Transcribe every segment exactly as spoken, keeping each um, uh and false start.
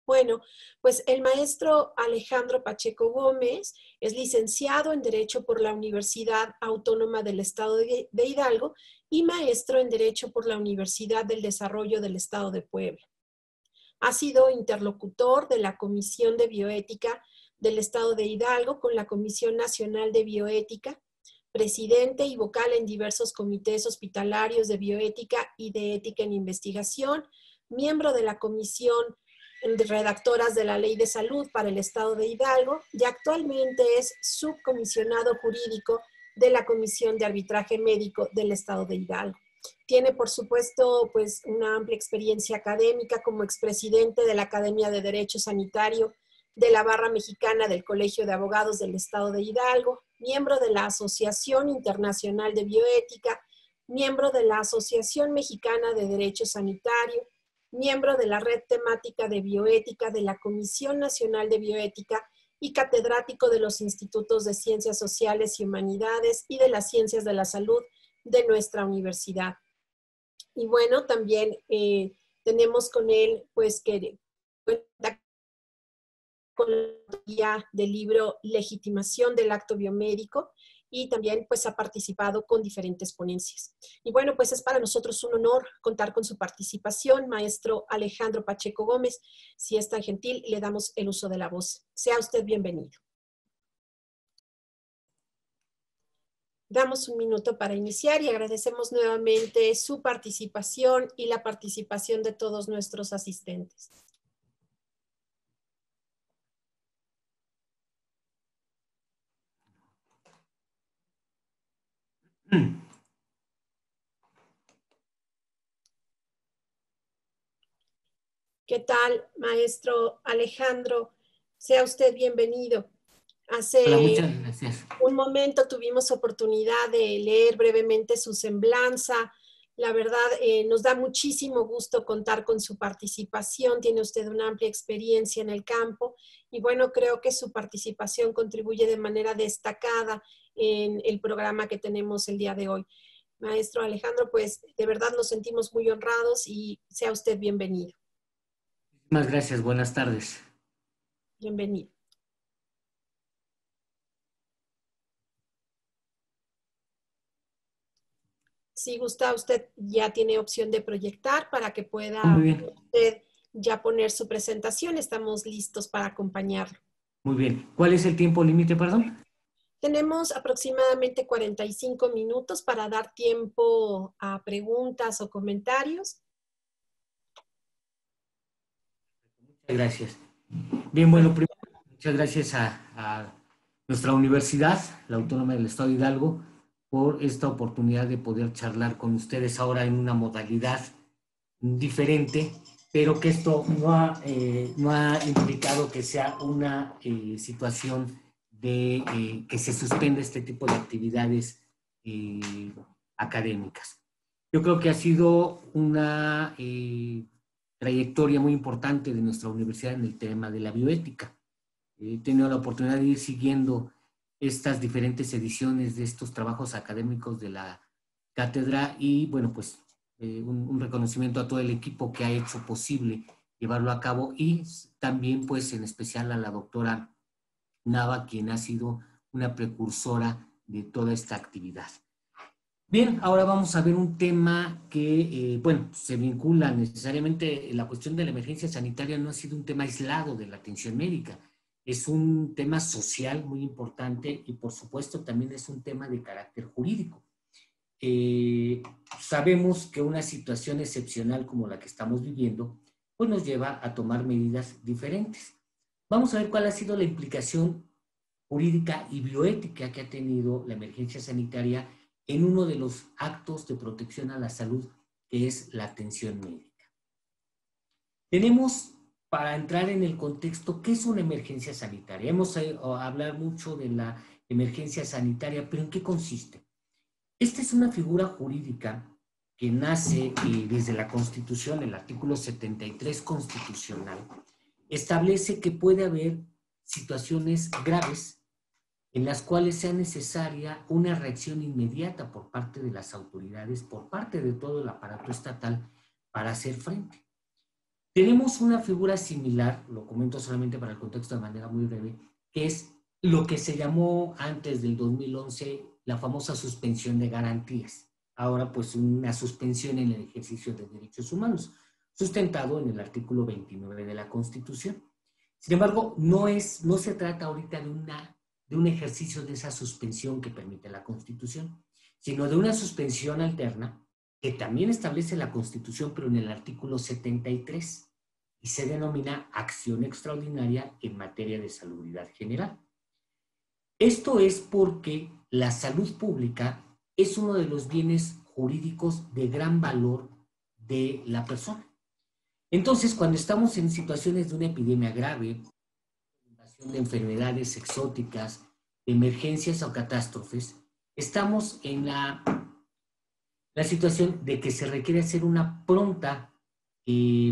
Bueno, pues el maestro Alejandro Pacheco Gómez es licenciado en Derecho por la Universidad Autónoma del Estado de Hidalgo y maestro en Derecho por la Universidad del Desarrollo del Estado de Puebla. Ha sido interlocutor de la Comisión de Bioética del Estado de Hidalgo con la Comisión Nacional de Bioética, presidente y vocal en diversos comités hospitalarios de bioética y de ética en investigación, miembro de la Comisión de Redactoras de la Ley de Salud para el Estado de Hidalgo y actualmente es subcomisionado jurídico de la Comisión de Arbitraje Médico del Estado de Hidalgo. Tiene, por supuesto, pues, una amplia experiencia académica como expresidente de la Academia de Derecho Sanitario de la Barra Mexicana del Colegio de Abogados del Estado de Hidalgo, miembro de la Asociación Internacional de Bioética, miembro de la Asociación Mexicana de Derecho Sanitario, miembro de la Red Temática de Bioética de la Comisión Nacional de Bioética y catedrático de los Institutos de Ciencias Sociales y Humanidades y de las Ciencias de la Salud de nuestra universidad. Y bueno, también eh, tenemos con él, pues, que cuenta con la autoría del libro Legitimación del Acto Biomédico y también, pues, ha participado con diferentes ponencias. Y bueno, pues es para nosotros un honor contar con su participación, maestro Alejandro Pacheco Gómez. Si es tan gentil, le damos el uso de la voz. Sea usted bienvenido. Damos un minuto para iniciar y agradecemos nuevamente su participación y la participación de todos nuestros asistentes. ¿Qué tal, maestro Alejandro? Sea usted bienvenido. Hace Hola, muchas gracias. un momento tuvimos oportunidad de leer brevemente su semblanza. La verdad, eh, nos da muchísimo gusto contar con su participación. Tiene usted una amplia experiencia en el campo y bueno, creo que su participación contribuye de manera destacada en el programa que tenemos el día de hoy. Maestro Alejandro, pues de verdad nos sentimos muy honrados y sea usted bienvenido. Muchas gracias, buenas tardes. Bienvenido. Si gusta, usted ya tiene opción de proyectar para que pueda Muy bien. usted ya poner su presentación. Estamos listos para acompañarlo. Muy bien. ¿Cuál es el tiempo límite, perdón? Tenemos aproximadamente cuarenta y cinco minutos para dar tiempo a preguntas o comentarios. Muchas gracias. Bien, bueno, primero, muchas gracias a, a nuestra universidad, la Autónoma del Estado de Hidalgo, por esta oportunidad de poder charlar con ustedes ahora en una modalidad diferente, pero que esto no ha, eh, no ha implicado que sea una eh, situación de eh, que se suspenda este tipo de actividades eh, académicas. Yo creo que ha sido una eh, trayectoria muy importante de nuestra universidad en el tema de la bioética. He tenido la oportunidad de ir siguiendo estas diferentes ediciones de estos trabajos académicos de la cátedra y, bueno, pues eh, un, un reconocimiento a todo el equipo que ha hecho posible llevarlo a cabo y también, pues, en especial a la doctora Nava, quien ha sido una precursora de toda esta actividad. Bien, ahora vamos a ver un tema que, eh, bueno, se vincula necesariamente, la cuestión de la emergencia sanitaria no ha sido un tema aislado de la atención médica, es un tema social muy importante y por supuesto también es un tema de carácter jurídico. Eh, sabemos que una situación excepcional como la que estamos viviendo, pues nos lleva a tomar medidas diferentes. Vamos a ver cuál ha sido la implicación jurídica y bioética que ha tenido la emergencia sanitaria en uno de los actos de protección a la salud, que es la atención médica. Tenemos, para entrar en el contexto, ¿qué es una emergencia sanitaria? Hemos hablado mucho de la emergencia sanitaria, pero ¿en qué consiste? Esta es una figura jurídica que nace eh, desde la Constitución, el artículo setenta y tres constitucional, establece que puede haber situaciones graves en las cuales sea necesaria una reacción inmediata por parte de las autoridades, por parte de todo el aparato estatal, para hacer frente. Tenemos una figura similar, lo comento solamente para el contexto de manera muy breve, que es lo que se llamó antes del dos mil once la famosa suspensión de garantías. Ahora pues una suspensión en el ejercicio de derechos humanos, sustentado en el artículo veintinueve de la Constitución. Sin embargo, no, es, no se trata ahorita de, una, de un ejercicio de esa suspensión que permite la Constitución, sino de una suspensión alterna que también establece la Constitución, pero en el artículo setenta y tres, y se denomina acción extraordinaria en materia de salubridad general. Esto es porque la salud pública es uno de los bienes jurídicos de gran valor de la persona. Entonces, cuando estamos en situaciones de una epidemia grave, de enfermedades exóticas, de emergencias o catástrofes, estamos en la, la situación de que se requiere hacer una pronta eh,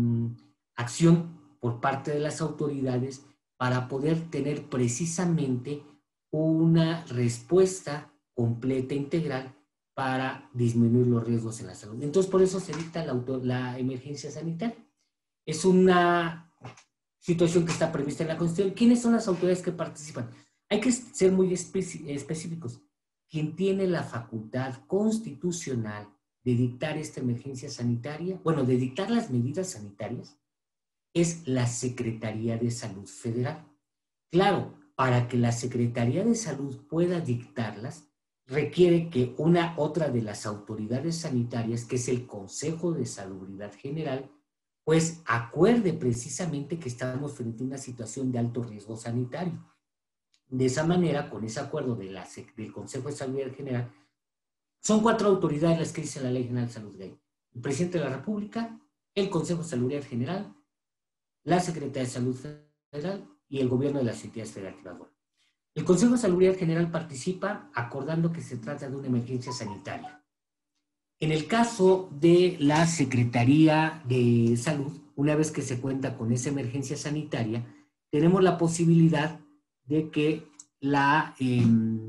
acción por parte de las autoridades para poder tener precisamente una respuesta completa, integral, para disminuir los riesgos en la salud. Entonces, por eso se dicta la, auto, la emergencia sanitaria. Es una situación que está prevista en la Constitución. ¿Quiénes son las autoridades que participan? Hay que ser muy específicos. Quien tiene la facultad constitucional de dictar esta emergencia sanitaria, bueno, de dictar las medidas sanitarias, es la Secretaría de Salud Federal. Claro, para que la Secretaría de Salud pueda dictarlas, requiere que una otra de las autoridades sanitarias, que es el Consejo de Salubridad General, pues acuerde precisamente que estamos frente a una situación de alto riesgo sanitario. De esa manera, con ese acuerdo de la, del Consejo de Salubridad General, son cuatro autoridades las que dice la Ley General de Salud Gay. El Presidente de la República, el Consejo de Salubridad General, la Secretaría de Salud Federal y el Gobierno de las entidades federativas. El Consejo de Salubridad General participa acordando que se trata de una emergencia sanitaria. En el caso de la Secretaría de Salud, una vez que se cuenta con esa emergencia sanitaria, tenemos la posibilidad de que la, eh,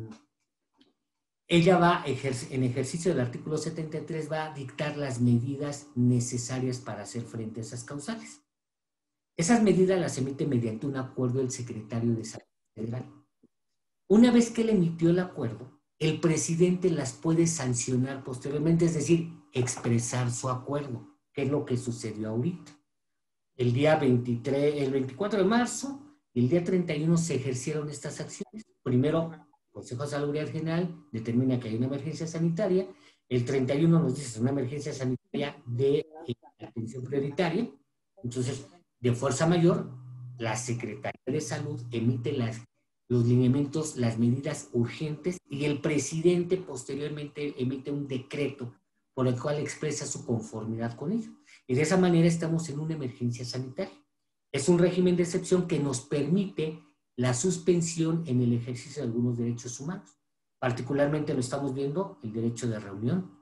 ella va, ejer- en ejercicio del artículo setenta y tres, va a dictar las medidas necesarias para hacer frente a esas causales. Esas medidas las emite mediante un acuerdo el secretario de Salud Federal. Una vez que él emitió el acuerdo, el presidente las puede sancionar posteriormente, es decir, expresar su acuerdo, que es lo que sucedió ahorita. El día veintitrés, el veinticuatro de marzo y el día treinta y uno se ejercieron estas acciones. Primero, el Consejo de Salubridad General determina que hay una emergencia sanitaria. El treinta y uno nos dice que es una emergencia sanitaria de eh, atención prioritaria. Entonces, de fuerza mayor, la Secretaría de Salud emite las los lineamientos, las medidas urgentes, y el presidente posteriormente emite un decreto por el cual expresa su conformidad con ello. Y de esa manera estamos en una emergencia sanitaria. Es un régimen de excepción que nos permite la suspensión en el ejercicio de algunos derechos humanos. Particularmente lo estamos viendo, el derecho de reunión,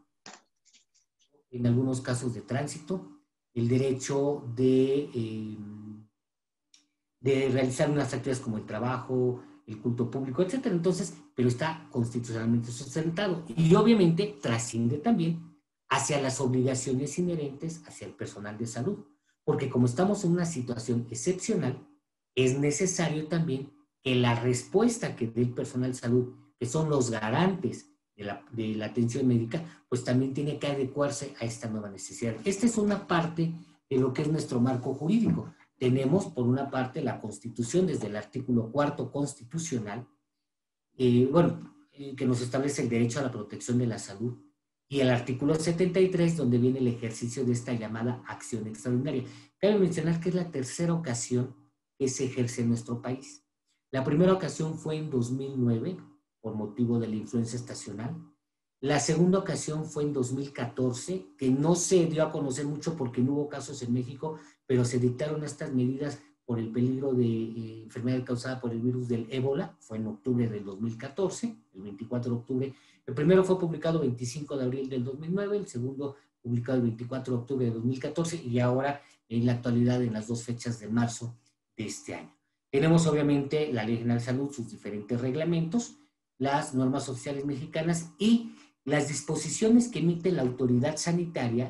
en algunos casos de tránsito, el derecho de, eh, de realizar unas actividades como el trabajo, el culto público, etcétera. Entonces, pero está constitucionalmente sustentado y obviamente trasciende también hacia las obligaciones inherentes hacia el personal de salud, porque como estamos en una situación excepcional, es necesario también que la respuesta que dé el personal de salud, que son los garantes de la, de la atención médica, pues también tiene que adecuarse a esta nueva necesidad. Esta es una parte de lo que es nuestro marco jurídico. Tenemos, por una parte, la Constitución, desde el artículo cuarto constitucional, eh, bueno, eh, que nos establece el derecho a la protección de la salud, y el artículo setenta y tres, donde viene el ejercicio de esta llamada acción extraordinaria. Cabe mencionar que es la tercera ocasión que se ejerce en nuestro país. La primera ocasión fue en dos mil nueve, por motivo de la influencia estacional. La segunda ocasión fue en dos mil catorce, que no se dio a conocer mucho porque no hubo casos en México, pero se dictaron estas medidas por el peligro de eh, enfermedad causada por el virus del ébola. Fue en octubre del dos mil catorce, el veinticuatro de octubre. El primero fue publicado el veinticinco de abril del dos mil nueve, el segundo publicado el veinticuatro de octubre de dos mil catorce y ahora en la actualidad en las dos fechas de marzo de este año. Tenemos obviamente la Ley General de Salud, sus diferentes reglamentos, las normas oficiales mexicanas y las disposiciones que emite la autoridad sanitaria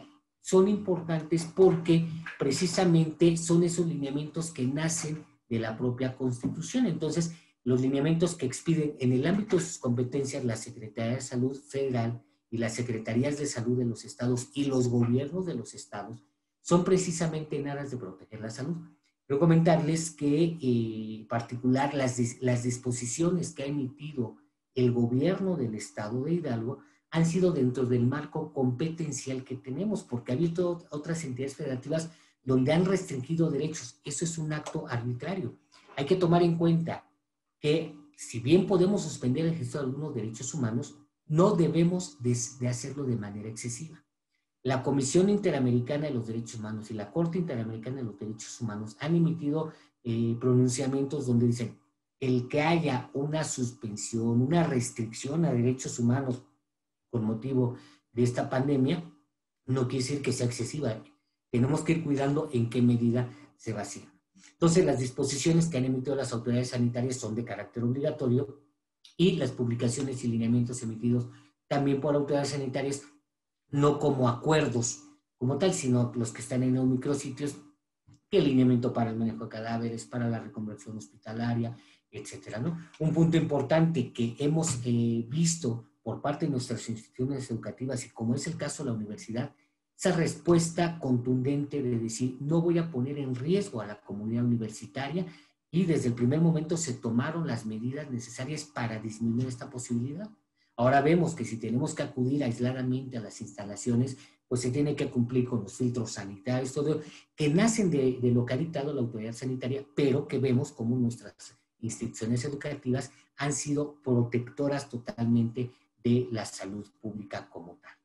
son importantes porque precisamente son esos lineamientos que nacen de la propia Constitución. Entonces, los lineamientos que expiden en el ámbito de sus competencias la Secretaría de Salud Federal y las Secretarías de Salud de los estados y los gobiernos de los estados son precisamente en aras de proteger la salud. Quiero comentarles que, eh, en particular, las, las disposiciones que ha emitido el gobierno del estado de Hidalgo han sido dentro del marco competencial que tenemos, porque ha habido otras entidades federativas donde han restringido derechos. Eso es un acto arbitrario. Hay que tomar en cuenta que, si bien podemos suspender el ejercicio de algunos derechos humanos, no debemos de, de hacerlo de manera excesiva. La Comisión Interamericana de los Derechos Humanos y la Corte Interamericana de los Derechos Humanos han emitido eh, pronunciamientos donde dicen el que haya una suspensión, una restricción a derechos humanos con motivo de esta pandemia, no quiere decir que sea excesiva. Tenemos que ir cuidando en qué medida se va haciendo. Entonces, las disposiciones que han emitido las autoridades sanitarias son de carácter obligatorio y las publicaciones y lineamientos emitidos también por autoridades sanitarias, no como acuerdos como tal, sino los que están en los micrositios, que el lineamiento para el manejo de cadáveres, para la reconversión hospitalaria, etcétera, ¿no? Un punto importante que hemos eh, visto por parte de nuestras instituciones educativas, y como es el caso de la universidad, esa respuesta contundente de decir, no voy a poner en riesgo a la comunidad universitaria, y desde el primer momento se tomaron las medidas necesarias para disminuir esta posibilidad. Ahora vemos que si tenemos que acudir aisladamente a las instalaciones, pues se tiene que cumplir con los filtros sanitarios, todo, que nacen de, de lo que ha dictado la autoridad sanitaria, pero que vemos como nuestras instituciones educativas han sido protectoras totalmente de la salud pública como tal.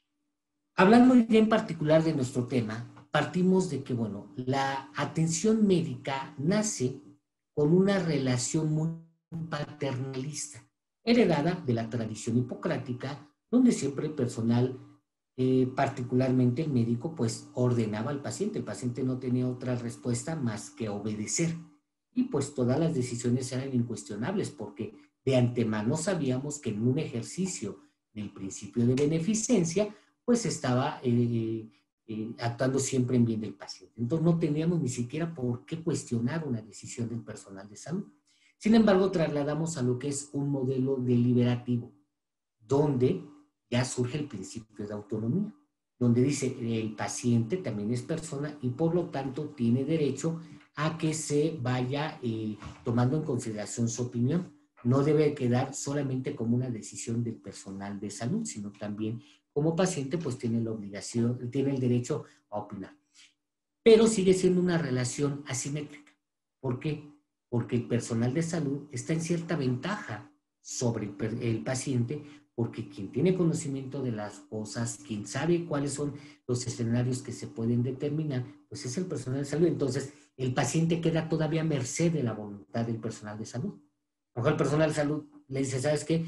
Hablando ya en particular de nuestro tema, partimos de que, bueno, la atención médica nace con una relación muy paternalista, heredada de la tradición hipocrática, donde siempre el personal, eh, particularmente el médico, pues ordenaba al paciente. El paciente no tenía otra respuesta más que obedecer. Y pues todas las decisiones eran incuestionables, porque de antemano sabíamos que en un ejercicio del principio de beneficencia, pues estaba eh, eh, actuando siempre en bien del paciente. Entonces no teníamos ni siquiera por qué cuestionar una decisión del personal de salud. Sin embargo, trasladamos a lo que es un modelo deliberativo, donde ya surge el principio de autonomía, donde dice el paciente también es persona y por lo tanto tiene derecho a que se vaya eh, tomando en consideración su opinión. No debe quedar solamente como una decisión del personal de salud, sino también como paciente pues tiene la obligación, tiene el derecho a opinar. Pero sigue siendo una relación asimétrica. ¿Por qué? Porque el personal de salud está en cierta ventaja sobre el, el paciente, porque quien tiene conocimiento de las cosas, quien sabe cuáles son los escenarios que se pueden determinar, pues es el personal de salud. Entonces, el paciente queda todavía a merced de la voluntad del personal de salud. A lo mejor el personal de salud le dice, ¿sabes qué?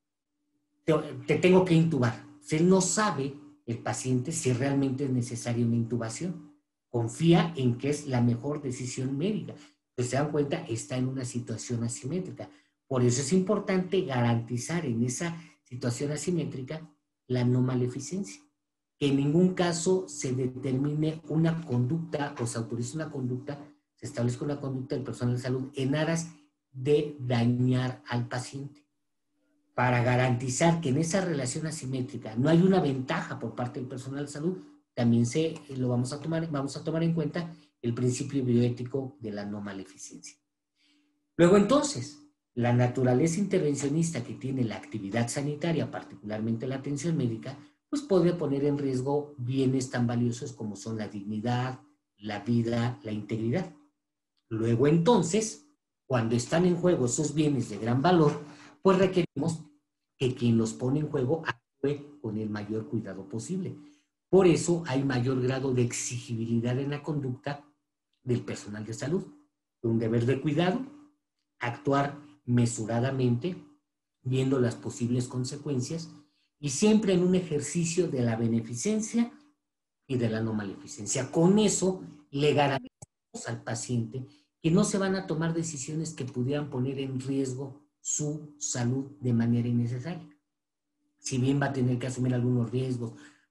Te, te tengo que intubar. Si él no sabe, el paciente, si realmente es necesaria una intubación. Confía en que es la mejor decisión médica. Pues se dan cuenta, está en una situación asimétrica. Por eso es importante garantizar en esa situación asimétrica la no maleficencia. Que en ningún caso se determine una conducta o se autorice una conducta, se establezca una conducta del personal de salud en aras de dañar al paciente. Para garantizar que en esa relación asimétrica no hay una ventaja por parte del personal de salud, también se, lo vamos a tomar, vamos a tomar en cuenta el principio bioético de la no maleficencia. Luego entonces, la naturaleza intervencionista que tiene la actividad sanitaria, particularmente la atención médica, pues puede poner en riesgo bienes tan valiosos como son la dignidad, la vida, la integridad. Luego entonces, cuando están en juego esos bienes de gran valor, pues requerimos que quien los pone en juego actúe con el mayor cuidado posible. Por eso hay mayor grado de exigibilidad en la conducta del personal de salud. Un deber de cuidado, actuar mesuradamente, viendo las posibles consecuencias y siempre en un ejercicio de la beneficencia y de la no maleficencia. Con eso le garantizamos al paciente que no se van a tomar decisiones que pudieran poner en riesgo su salud de manera innecesaria. Si bien va a tener que asumir algunos riesgos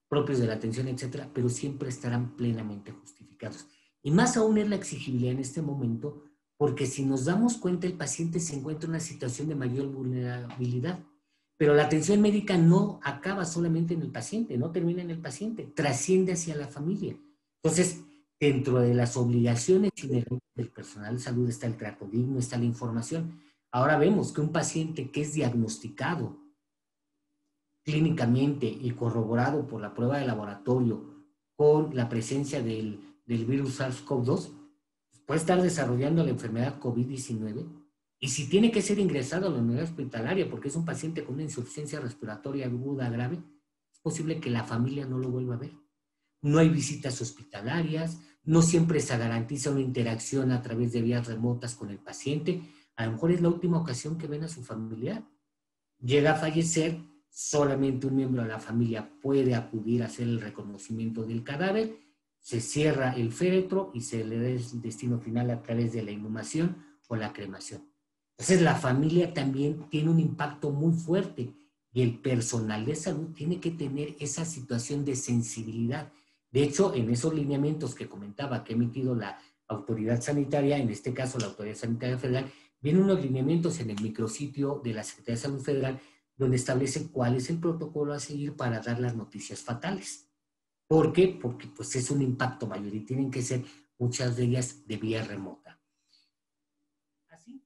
propios de la atención, etcétera, pero siempre estarán plenamente justificados. Y más aún es la exigibilidad en este momento, porque si nos damos cuenta, el paciente se encuentra en una situación de mayor vulnerabilidad. Pero la atención médica no acaba solamente en el paciente, no termina en el paciente, trasciende hacia la familia. Entonces, dentro de las obligaciones inherentes del personal de salud está el trato digno, está la información. Ahora vemos que un paciente que es diagnosticado clínicamente y corroborado por la prueba de laboratorio con la presencia del, del virus SARS CoV dos, puede estar desarrollando la enfermedad COVID diecinueve, y si tiene que ser ingresado a la unidad hospitalaria porque es un paciente con una insuficiencia respiratoria aguda grave, es posible que la familia no lo vuelva a ver. No hay visitas hospitalarias, no siempre se garantiza una interacción a través de vías remotas con el paciente. A lo mejor es la última ocasión que ven a su familiar. Llega a fallecer, solamente un miembro de la familia puede acudir a hacer el reconocimiento del cadáver, se cierra el féretro y se le da el destino final a través de la inhumación o la cremación. Entonces la familia también tiene un impacto muy fuerte y el personal de salud tiene que tener esa situación de sensibilidad. De hecho, en esos lineamientos que comentaba que ha emitido la autoridad sanitaria, en este caso la Autoridad Sanitaria Federal, vienen unos lineamientos en el micrositio de la Secretaría de Salud Federal donde establece cuál es el protocolo a seguir para dar las noticias fatales. ¿Por qué? Porque pues, es un impacto mayor y tienen que ser muchas de ellas de vía remota. Así,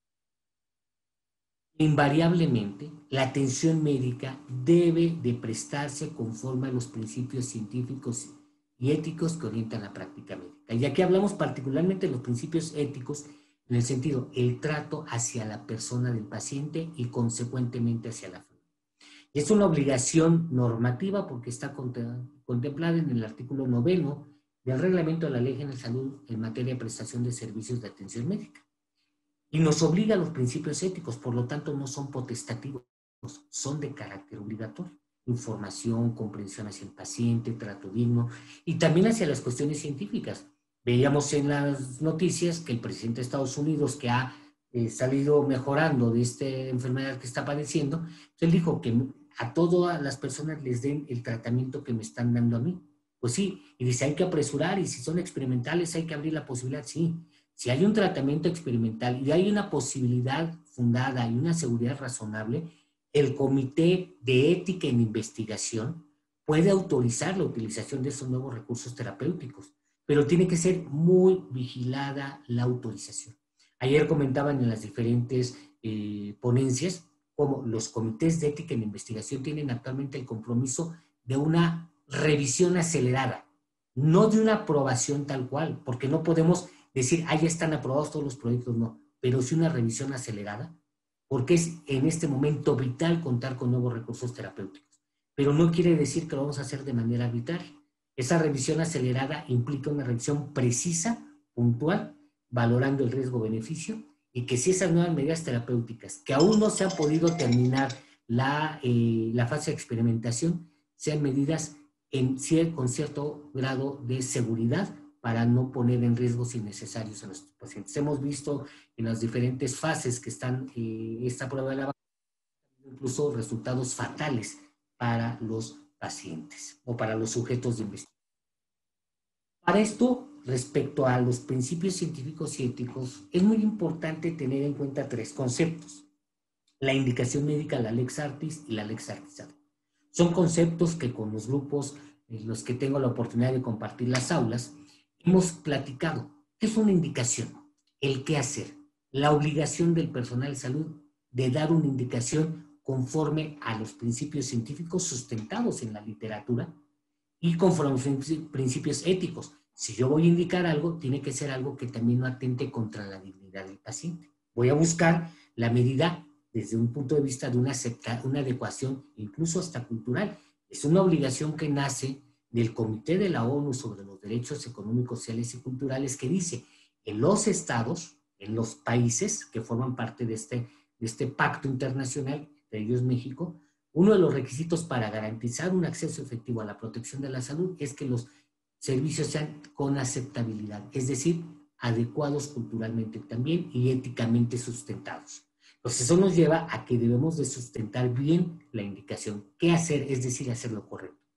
invariablemente, la atención médica debe de prestarse conforme a los principios científicos y éticos que orientan la práctica médica. Y aquí hablamos particularmente de los principios éticos en el sentido, el trato hacia la persona del paciente y consecuentemente hacia la familia. Es una obligación normativa porque está contemplada en el artículo noveno del Reglamento de la Ley General de Salud en materia de prestación de servicios de atención médica. Y nos obliga a los principios éticos, por lo tanto no son potestativos, son de carácter obligatorio. Información, comprensión hacia el paciente, trato digno y también hacia las cuestiones científicas. Veíamos en las noticias que el presidente de Estados Unidos, que ha eh, salido mejorando de esta enfermedad que está padeciendo, él dijo que a todas las personas les den el tratamiento que me están dando a mí. Pues sí, y dice, hay que apresurar, y si son experimentales hay que abrir la posibilidad, sí. Si hay un tratamiento experimental y hay una posibilidad fundada y una seguridad razonable, el Comité de Ética en Investigación puede autorizar la utilización de esos nuevos recursos terapéuticos, pero tiene que ser muy vigilada la autorización. Ayer comentaban en las diferentes eh, ponencias cómo los comités de ética en investigación tienen actualmente el compromiso de una revisión acelerada, no de una aprobación tal cual, porque no podemos decir, ah, ya están aprobados todos los proyectos, no, pero sí una revisión acelerada, porque es en este momento vital contar con nuevos recursos terapéuticos, pero no quiere decir que lo vamos a hacer de manera arbitraria. Esa revisión acelerada implica una revisión precisa, puntual, valorando el riesgo-beneficio y que si esas nuevas medidas terapéuticas, que aún no se ha podido terminar la, eh, la fase de experimentación, sean medidas en, con cierto grado de seguridad para no poner en riesgos innecesarios a los pacientes. Hemos visto en las diferentes fases que están eh, esta prueba de la vacuna, incluso resultados fatales para los pacientes o para los sujetos de investigación. Para esto, respecto a los principios científicos y éticos, es muy importante tener en cuenta tres conceptos. La indicación médica, la Lex Artis y la Lex Artis. Son conceptos que con los grupos en los que tengo la oportunidad de compartir las aulas, hemos platicado. ¿Qué es una indicación? El qué hacer. La obligación del personal de salud de dar una indicación conforme a los principios científicos sustentados en la literatura y conforme a los principios éticos. Si yo voy a indicar algo, tiene que ser algo que también no atente contra la dignidad del paciente. Voy a buscar la medida desde un punto de vista de una, acepta, una adecuación, incluso hasta cultural. Es una obligación que nace del Comité de la ONU sobre los Derechos Económicos, Sociales y Culturales, que dice, en los estados, en los países que forman parte de este, de este pacto internacional, entre ellos México, uno de los requisitos para garantizar un acceso efectivo a la protección de la salud es que los servicios sean con aceptabilidad, es decir, adecuados culturalmente también y éticamente sustentados. Pues eso nos lleva a que debemos de sustentar bien la indicación. ¿Qué hacer? Es decir, hacer lo correcto.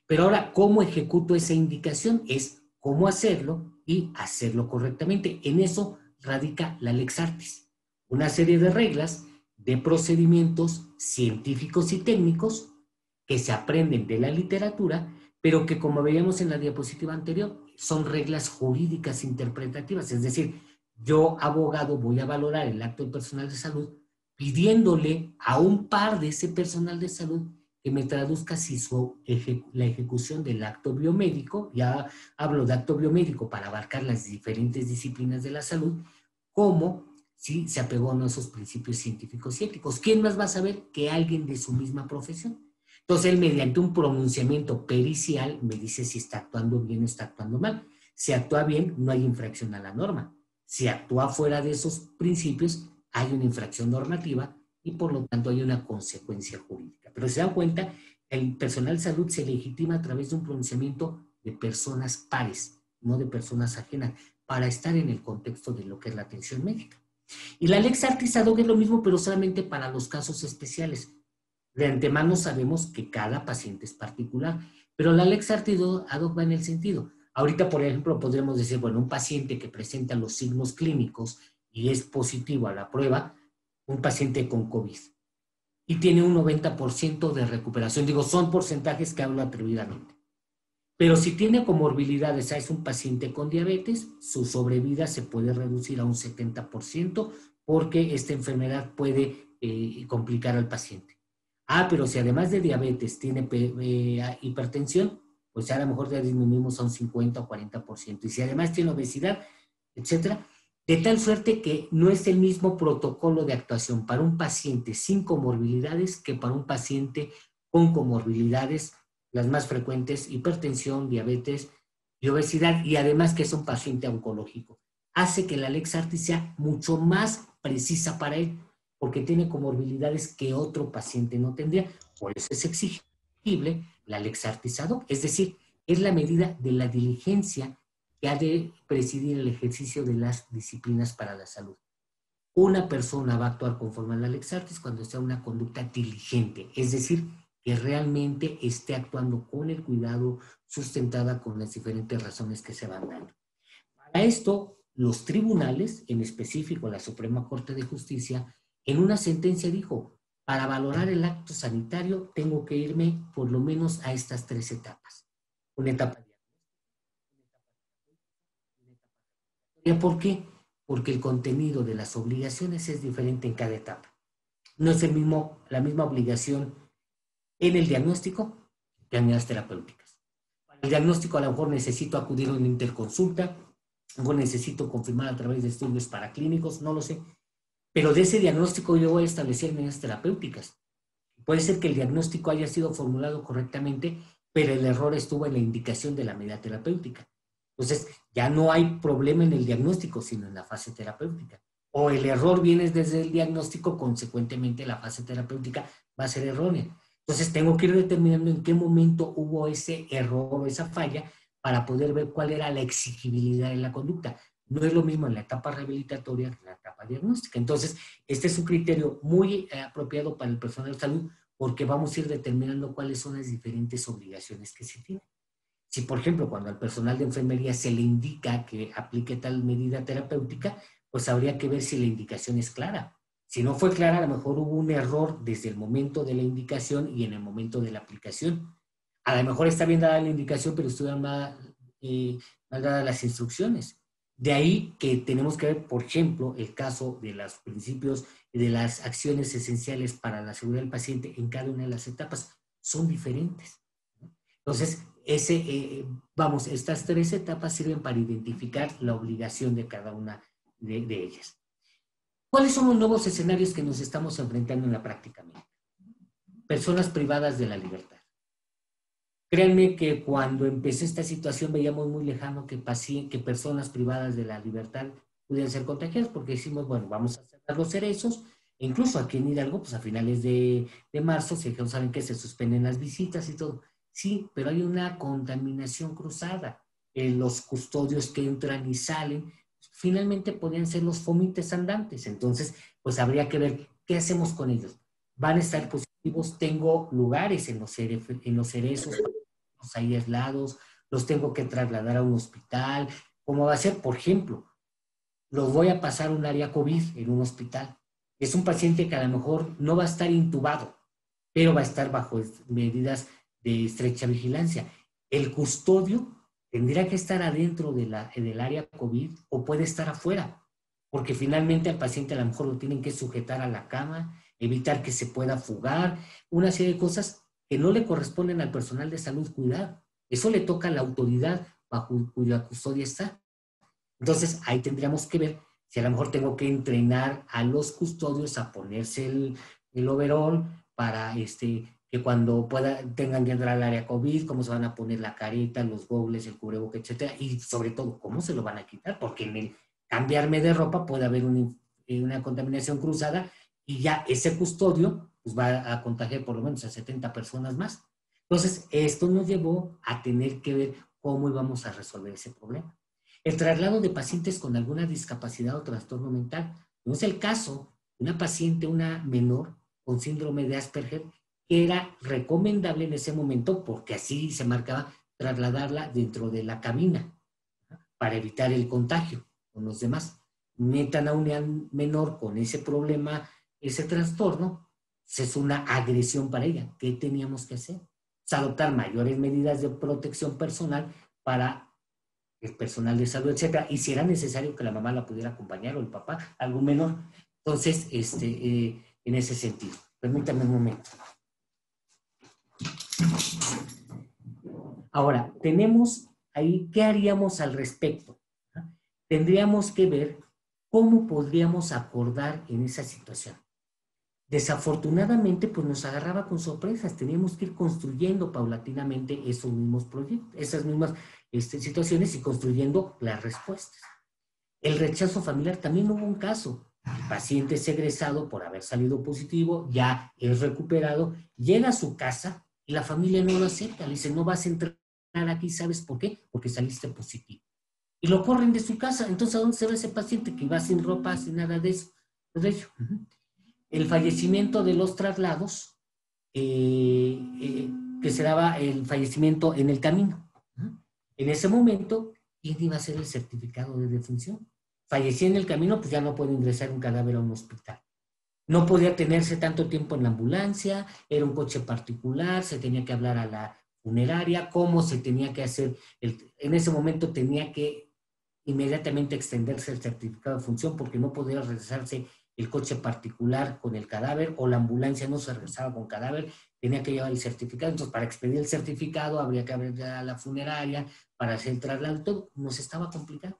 Pero ahora, ¿cómo ejecuto esa indicación? Es cómo hacerlo y hacerlo correctamente. En eso radica la Lex Artis, una serie de reglas, de procedimientos científicos y técnicos que se aprenden de la literatura, pero que, como veíamos en la diapositiva anterior, son reglas jurídicas interpretativas. Es decir, yo, abogado, voy a valorar el acto del personal de salud pidiéndole a un par de ese personal de salud que me traduzca si su eje, la ejecución del acto biomédico, ya hablo de acto biomédico para abarcar las diferentes disciplinas de la salud, como si se apegó a uno de esos principios científicos y éticos. ¿Quién más va a saber que alguien de su misma profesión? Entonces, él, mediante un pronunciamiento pericial, me dice si está actuando bien o está actuando mal. Si actúa bien, no hay infracción a la norma. Si actúa fuera de esos principios, hay una infracción normativa y por lo tanto hay una consecuencia jurídica. Pero se dan cuenta, el personal de salud se legitima a través de un pronunciamiento de personas pares, no de personas ajenas, para estar en el contexto de lo que es la atención médica. Y la Lex Artis ad hoc es lo mismo, pero solamente para los casos especiales. De antemano sabemos que cada paciente es particular, pero la Lex Artis ad hoc va en el sentido. Ahorita, por ejemplo, podríamos decir, bueno, un paciente que presenta los signos clínicos y es positivo a la prueba, un paciente con COVID, y tiene un noventa por ciento de recuperación. Digo, son porcentajes que hablo atrevidamente. Pero si tiene comorbilidades, es un paciente con diabetes, su sobrevida se puede reducir a un setenta por ciento porque esta enfermedad puede eh, complicar al paciente. Ah, pero si además de diabetes tiene eh, hipertensión, pues a lo mejor ya disminuimos a un cincuenta o cuarenta por ciento. Y si además tiene obesidad, etcétera, de tal suerte que no es el mismo protocolo de actuación para un paciente sin comorbilidades que para un paciente con comorbilidades, las más frecuentes, hipertensión, diabetes y obesidad, y además que es un paciente oncológico. Hace que la Lex Artis sea mucho más precisa para él, porque tiene comorbilidades que otro paciente no tendría. Por eso es exigible la Lex Artis ad hoc, es decir, es la medida de la diligencia que ha de presidir el ejercicio de las disciplinas para la salud. Una persona va a actuar conforme a la Lex Artis cuando sea una conducta diligente, es decir, que realmente esté actuando con el cuidado, sustentada con las diferentes razones que se van dando. Para esto, los tribunales, en específico la Suprema Corte de Justicia, en una sentencia dijo, para valorar el acto sanitario tengo que irme por lo menos a estas tres etapas. Una etapa ¿Por qué? Porque el contenido de las obligaciones es diferente en cada etapa. No es el mismo, la misma obligación en el diagnóstico que en las terapéuticas. Para el diagnóstico a lo mejor necesito acudir a una interconsulta, o necesito confirmar a través de estudios paraclínicos, no lo sé. Pero de ese diagnóstico yo voy a establecer medidas terapéuticas. Puede ser que el diagnóstico haya sido formulado correctamente, pero el error estuvo en la indicación de la medida terapéutica. Entonces, ya no hay problema en el diagnóstico, sino en la fase terapéutica. O el error viene desde el diagnóstico, consecuentemente la fase terapéutica va a ser errónea. Entonces, tengo que ir determinando en qué momento hubo ese error o esa falla para poder ver cuál era la exigibilidad de la conducta. No es lo mismo en la etapa rehabilitatoria que en la etapa diagnóstica. Entonces, este es un criterio muy eh, apropiado para el personal de salud porque vamos a ir determinando cuáles son las diferentes obligaciones que se tienen. Si, por ejemplo, cuando al personal de enfermería se le indica que aplique tal medida terapéutica, pues habría que ver si la indicación es clara. Si no fue clara, a lo mejor hubo un error desde el momento de la indicación y en el momento de la aplicación. A lo mejor está bien dada la indicación, pero estuvieron mal, eh, mal dadas las instrucciones. De ahí que tenemos que ver, por ejemplo, el caso de los principios y de las acciones esenciales para la seguridad del paciente en cada una de las etapas. Son diferentes. Entonces, ese, eh, vamos, estas tres etapas sirven para identificar la obligación de cada una de, de ellas. ¿Cuáles son los nuevos escenarios que nos estamos enfrentando en la práctica médica? Personas privadas de la libertad. Créanme que cuando empezó esta situación veíamos muy lejano que, que personas privadas de la libertad pudieran ser contagiadas, porque decimos, bueno, vamos a cerrar los cerezos. E incluso aquí en Hidalgo, pues a finales de, de marzo, se dijeron, ¿saben qué? Se suspenden las visitas y todo. Sí, pero hay una contaminación cruzada. Eh, los custodios que entran y salen, finalmente podrían ser los fomites andantes. Entonces, pues habría que ver qué hacemos con ellos. ¿Van a estar positivos? Tengo lugares en los, en los cerezos ahí aislados, los tengo que trasladar a un hospital. ¿Cómo va a ser? Por ejemplo, los voy a pasar a un área COVID en un hospital. Es un paciente que a lo mejor no va a estar intubado, pero va a estar bajo medidas de estrecha vigilancia. El custodio tendría que estar adentro de la, del área COVID o puede estar afuera, porque finalmente al paciente a lo mejor lo tienen que sujetar a la cama, evitar que se pueda fugar, una serie de cosas que no le corresponden al personal de salud cuidar. Eso le toca a la autoridad bajo cuya custodia está. Entonces, ahí tendríamos que ver si a lo mejor tengo que entrenar a los custodios a ponerse el, el overall para este, que cuando pueda, tengan que entrar al área COVID, cómo se van a poner la careta, los gogles, el cubreboca, etcétera. Y sobre todo, cómo se lo van a quitar, porque en el cambiarme de ropa puede haber una, una contaminación cruzada y ya ese custodio pues, va a contagiar por lo menos a setenta personas más. Entonces, esto nos llevó a tener que ver cómo íbamos a resolver ese problema. El traslado de pacientes con alguna discapacidad o trastorno mental. No es el caso de una paciente, una menor con síndrome de Asperger, que era recomendable en ese momento, porque así se marcaba, trasladarla dentro de la cabina, ¿no? Para evitar el contagio con los demás. Metan a una menor con ese problema, ese trastorno, es una agresión para ella. ¿Qué teníamos que hacer? Pues adoptar mayores medidas de protección personal para el personal de salud, etcétera, y si era necesario que la mamá la pudiera acompañar o el papá, algo menor. Entonces, este, eh, en ese sentido. Permítanme un momento. Ahora, tenemos ahí, ¿qué haríamos al respecto? ¿No? Tendríamos que ver cómo podríamos acordar en esa situación. Desafortunadamente, pues nos agarraba con sorpresas. Teníamos que ir construyendo paulatinamente esos mismos proyectos, esas mismas este, situaciones y construyendo las respuestas. El rechazo familiar, también hubo un caso. El paciente es egresado por haber salido positivo, ya es recuperado, llega a su casa y la familia no lo acepta. Le dice, no vas a entrar aquí, ¿sabes por qué? Porque saliste positivo. Y lo corren de su casa. Entonces, ¿a dónde se va ese paciente que va sin ropa, sin nada de eso? De hecho, uh-huh. El fallecimiento de los traslados, eh, eh, que se daba el fallecimiento en el camino. ¿Uh? En ese momento, ¿quién iba a hacer el certificado de defunción? Fallecía en el camino, pues ya no puede ingresar un cadáver a un hospital. No podía tenerse tanto tiempo en la ambulancia, era un coche particular, se tenía que hablar a la funeraria, cómo se tenía que hacer, el, en ese momento tenía que inmediatamente extenderse el certificado de defunción porque no podía regresarse el coche particular con el cadáver o la ambulancia no se regresaba con cadáver, tenía que llevar el certificado. Entonces, para expedir el certificado habría que abrir a la funeraria para hacer el traslado, todo nos estaba complicando.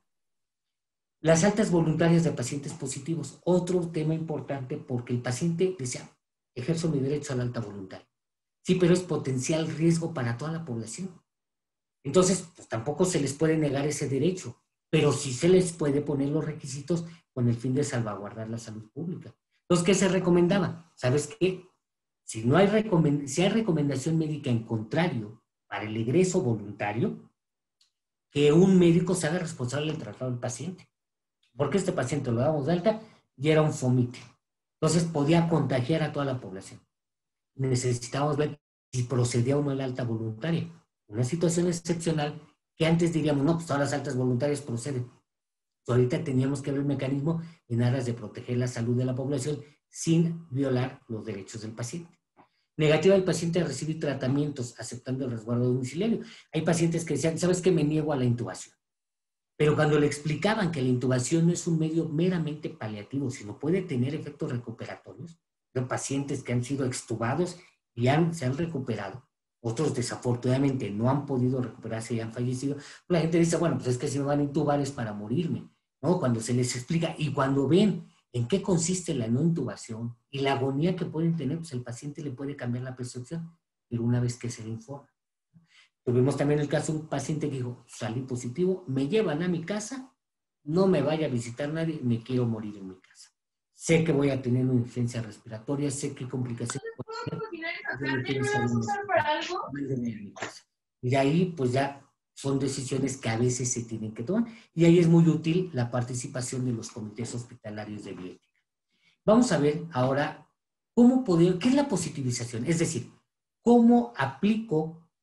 Las altas voluntarias de pacientes positivos, otro tema importante porque el paciente decía, ejerzo mi derecho a la alta voluntaria. Sí, pero es potencial riesgo para toda la población. Entonces, pues tampoco se les puede negar ese derecho, pero sí se les puede poner los requisitos con el fin de salvaguardar la salud pública. Entonces, ¿qué se recomendaba? ¿Sabes qué? Si, no hay, recomend si hay recomendación médica en contrario para el egreso voluntario, que un médico se haga responsable del traslado del paciente. Porque este paciente lo damos de alta y era un fomite. Entonces, podía contagiar a toda la población. Necesitábamos ver si procedía o no la alta voluntaria. Una situación excepcional que antes diríamos, no, pues todas las altas voluntarias proceden. Ahorita teníamos que ver el mecanismo en aras de proteger la salud de la población sin violar los derechos del paciente. Negativa del paciente a recibir tratamientos aceptando el resguardo domiciliario. Hay pacientes que decían, ¿sabes qué? Me niego a la intubación. Pero cuando le explicaban que la intubación no es un medio meramente paliativo, sino puede tener efectos recuperatorios, de pacientes que han sido extubados y han, se han recuperado, otros desafortunadamente no han podido recuperarse y han fallecido, la gente dice, bueno, pues es que si me van a intubar es para morirme, ¿no? Cuando se les explica y cuando ven en qué consiste la no intubación y la agonía que pueden tener, pues el paciente le puede cambiar la percepción, pero una vez que se le informa. Tuvimos también el caso de un paciente que dijo, salí positivo, me llevan a mi casa, no me vaya a visitar nadie, me quiero morir en mi casa. Sé que voy a tener una influencia respiratoria, sé qué complicaciones puede tener. Y de ahí, pues ya son decisiones que a veces se tienen que tomar. Y ahí es muy útil la participación de los comités hospitalarios de bioética. Vamos a ver ahora cómo poder, qué es la positivización, es decir, cómo aplico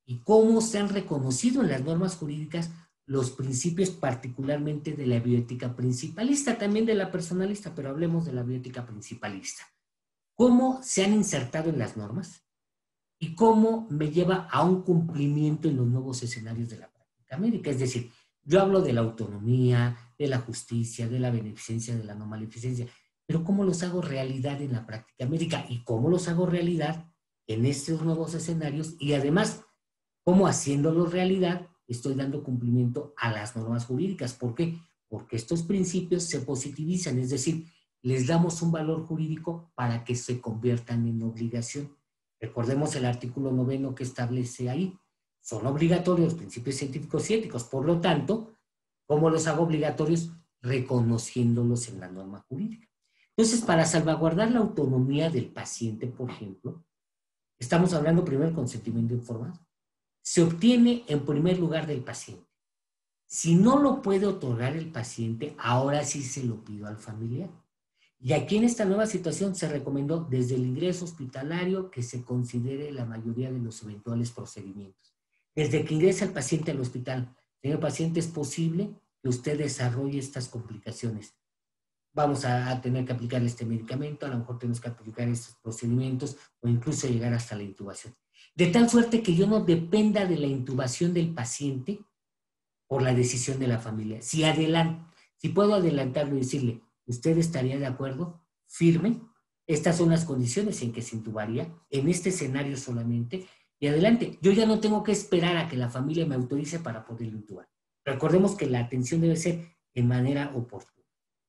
y cómo se han reconocido en las normas jurídicas los principios particularmente de la bioética principalista, también de la personalista, pero hablemos de la bioética principalista. Cómo se han insertado en las normas y cómo me lleva a un cumplimiento en los nuevos escenarios de la práctica médica. Es decir, yo hablo de la autonomía, de la justicia, de la beneficencia, de la no maleficencia, pero cómo los hago realidad en la práctica médica y cómo los hago realidad en estos nuevos escenarios y además cómo haciéndolos realidad estoy dando cumplimiento a las normas jurídicas. ¿Por qué? Porque estos principios se positivizan, es decir, les damos un valor jurídico para que se conviertan en obligación. Recordemos el artículo noveno que establece ahí. Son obligatorios los principios científicos y éticos. Por lo tanto, ¿cómo los hago obligatorios? Reconociéndolos en la norma jurídica. Entonces, para salvaguardar la autonomía del paciente, por ejemplo, estamos hablando primero del consentimiento informado. Se obtiene en primer lugar del paciente. Si no lo puede otorgar el paciente, ahora sí se lo pido al familiar. Y aquí en esta nueva situación se recomendó desde el ingreso hospitalario que se considere la mayoría de los eventuales procedimientos. Desde que ingresa el paciente al hospital, señor paciente, es posible que usted desarrolle estas complicaciones. Vamos a, a tener que aplicar este medicamento, a lo mejor tenemos que aplicar estos procedimientos o incluso llegar hasta la intubación. De tal suerte que yo no dependa de la intubación del paciente por la decisión de la familia. Si, adelant, si puedo adelantarlo y decirle, ¿usted estaría de acuerdo? Firme. Estas son las condiciones en que se intubaría, en este escenario solamente, y adelante. Yo ya no tengo que esperar a que la familia me autorice para poder intubar. Recordemos que la atención debe ser en manera oportuna.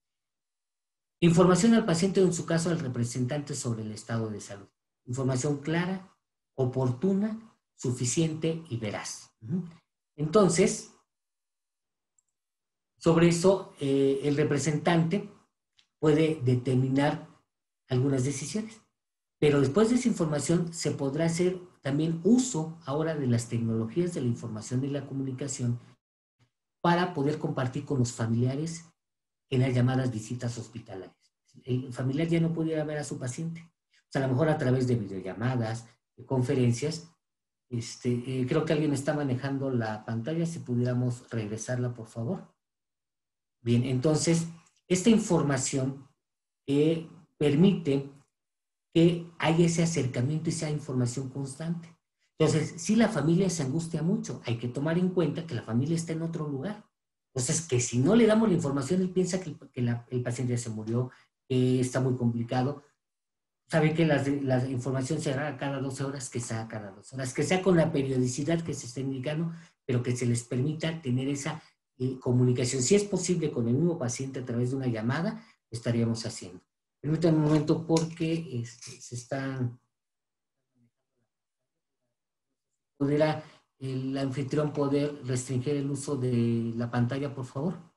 Información al paciente o en su caso al representante sobre el estado de salud. Información clara, oportuna, suficiente y veraz. Entonces, sobre eso, eh, el representante puede determinar algunas decisiones. Pero después de esa información se podrá hacer también uso ahora de las tecnologías de la información y la comunicación para poder compartir con los familiares en las llamadas visitas hospitalarias. El familiar ya no pudiera ver a su paciente. O sea, a lo mejor a través de videollamadas, de conferencias. Este, eh, creo que alguien está manejando la pantalla. Si pudiéramos regresarla, por favor. Bien, entonces, esta información eh, permite que haya ese acercamiento y esa información constante. Entonces, si la familia se angustia mucho, hay que tomar en cuenta que la familia está en otro lugar. Entonces, que si no le damos la información, él piensa que, el, que la, el paciente ya se murió, que está muy complicado. Sabe que la, la información se hará cada doce horas, que sea cada dos horas, que sea con la periodicidad que se está indicando, pero que se les permita tener esa eh, comunicación. Si es posible con el mismo paciente a través de una llamada, lo estaríamos haciendo. Permítanme un momento porque este, se están... ¿Podrá el anfitrión poder restringir el uso de la pantalla, por favor?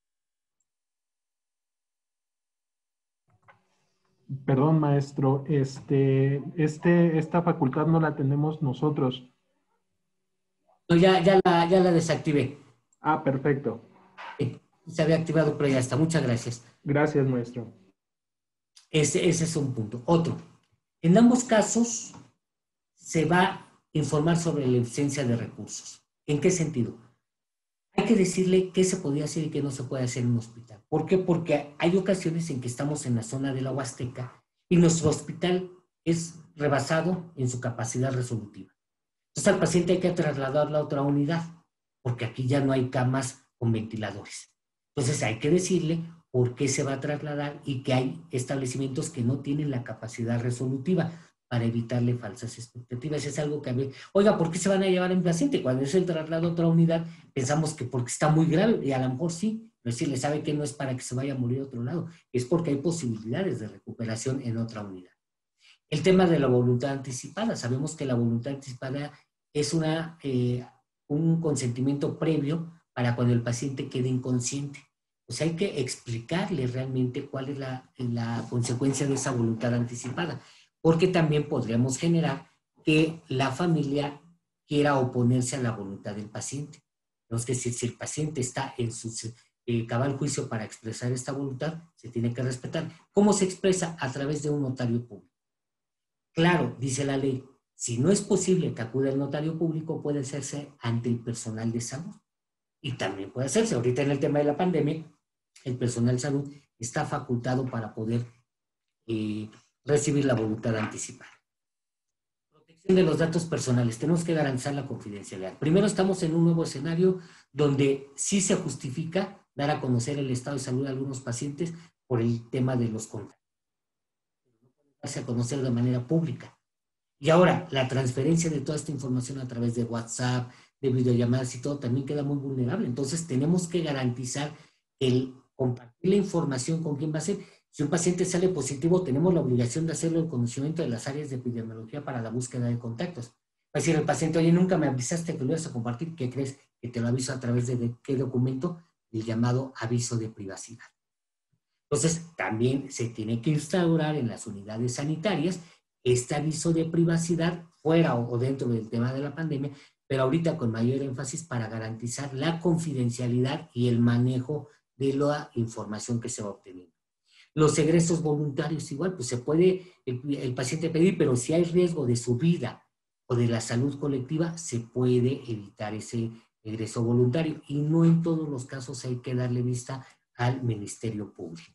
Perdón, maestro, este, este, esta facultad no la tenemos nosotros. No, ya, ya, la, ya la desactivé. Ah, perfecto. Sí, se había activado, pero ya está. Muchas gracias. Gracias, maestro. Ese, ese es un punto. Otro. En ambos casos se va a informar sobre la ausencia de recursos. ¿En qué sentido? Hay que decirle qué se podía hacer y qué no se puede hacer en un hospital. ¿Por qué? Porque hay ocasiones en que estamos en la zona de la Huasteca y nuestro hospital es rebasado en su capacidad resolutiva. Entonces al paciente hay que trasladarlo a otra unidad, porque aquí ya no hay camas con ventiladores. Entonces hay que decirle por qué se va a trasladar y que hay establecimientos que no tienen la capacidad resolutiva para evitarle falsas expectativas. Es algo que a ver, oiga, ¿por qué se van a llevar a un paciente? Cuando es el traslado a otra unidad, pensamos que porque está muy grave, y a lo mejor sí, pero decirle, sabe que no es para que se vaya a morir a otro lado, es porque hay posibilidades de recuperación en otra unidad. El tema de la voluntad anticipada. Sabemos que la voluntad anticipada es una, eh, un consentimiento previo para cuando el paciente quede inconsciente. Pues hay que explicarle realmente cuál es la, la consecuencia de esa voluntad anticipada, porque también podríamos generar que la familia quiera oponerse a la voluntad del paciente. Entonces, que si, si el paciente está en su eh, cabal juicio para expresar esta voluntad, se tiene que respetar. ¿Cómo se expresa? A través de un notario público. Claro, dice la ley, Si no es posible que acuda el notario público, puede hacerse ante el personal de salud. Y también puede hacerse, ahorita en el tema de la pandemia, el personal de salud está facultado para poder eh, recibir la voluntad anticipada. Protección de los datos personales. Tenemos que garantizar la confidencialidad. Primero, estamos en un nuevo escenario donde sí se justifica dar a conocer el estado de salud de algunos pacientes por el tema de los contagios. Darse a conocer de manera pública. Y ahora, la transferencia de toda esta información a través de WhatsApp, de videollamadas y todo, también queda muy vulnerable. Entonces, tenemos que garantizar el compartir la información con quién va a ser. Si un paciente sale positivo, tenemos la obligación de hacerlo en conocimiento de las áreas de epidemiología para la búsqueda de contactos. Va a decir el paciente, oye, nunca me avisaste que lo ibas a compartir. ¿Qué crees? Que te lo aviso a través de, de qué documento, el llamado aviso de privacidad. Entonces, también se tiene que instaurar en las unidades sanitarias este aviso de privacidad fuera o dentro del tema de la pandemia, pero ahorita con mayor énfasis para garantizar la confidencialidad y el manejo de la información que se va obteniendo. Los egresos voluntarios igual, pues se puede el, el paciente pedir, pero si hay riesgo de su vida o de la salud colectiva, se puede evitar ese egreso voluntario y no en todos los casos hay que darle vista al Ministerio Público.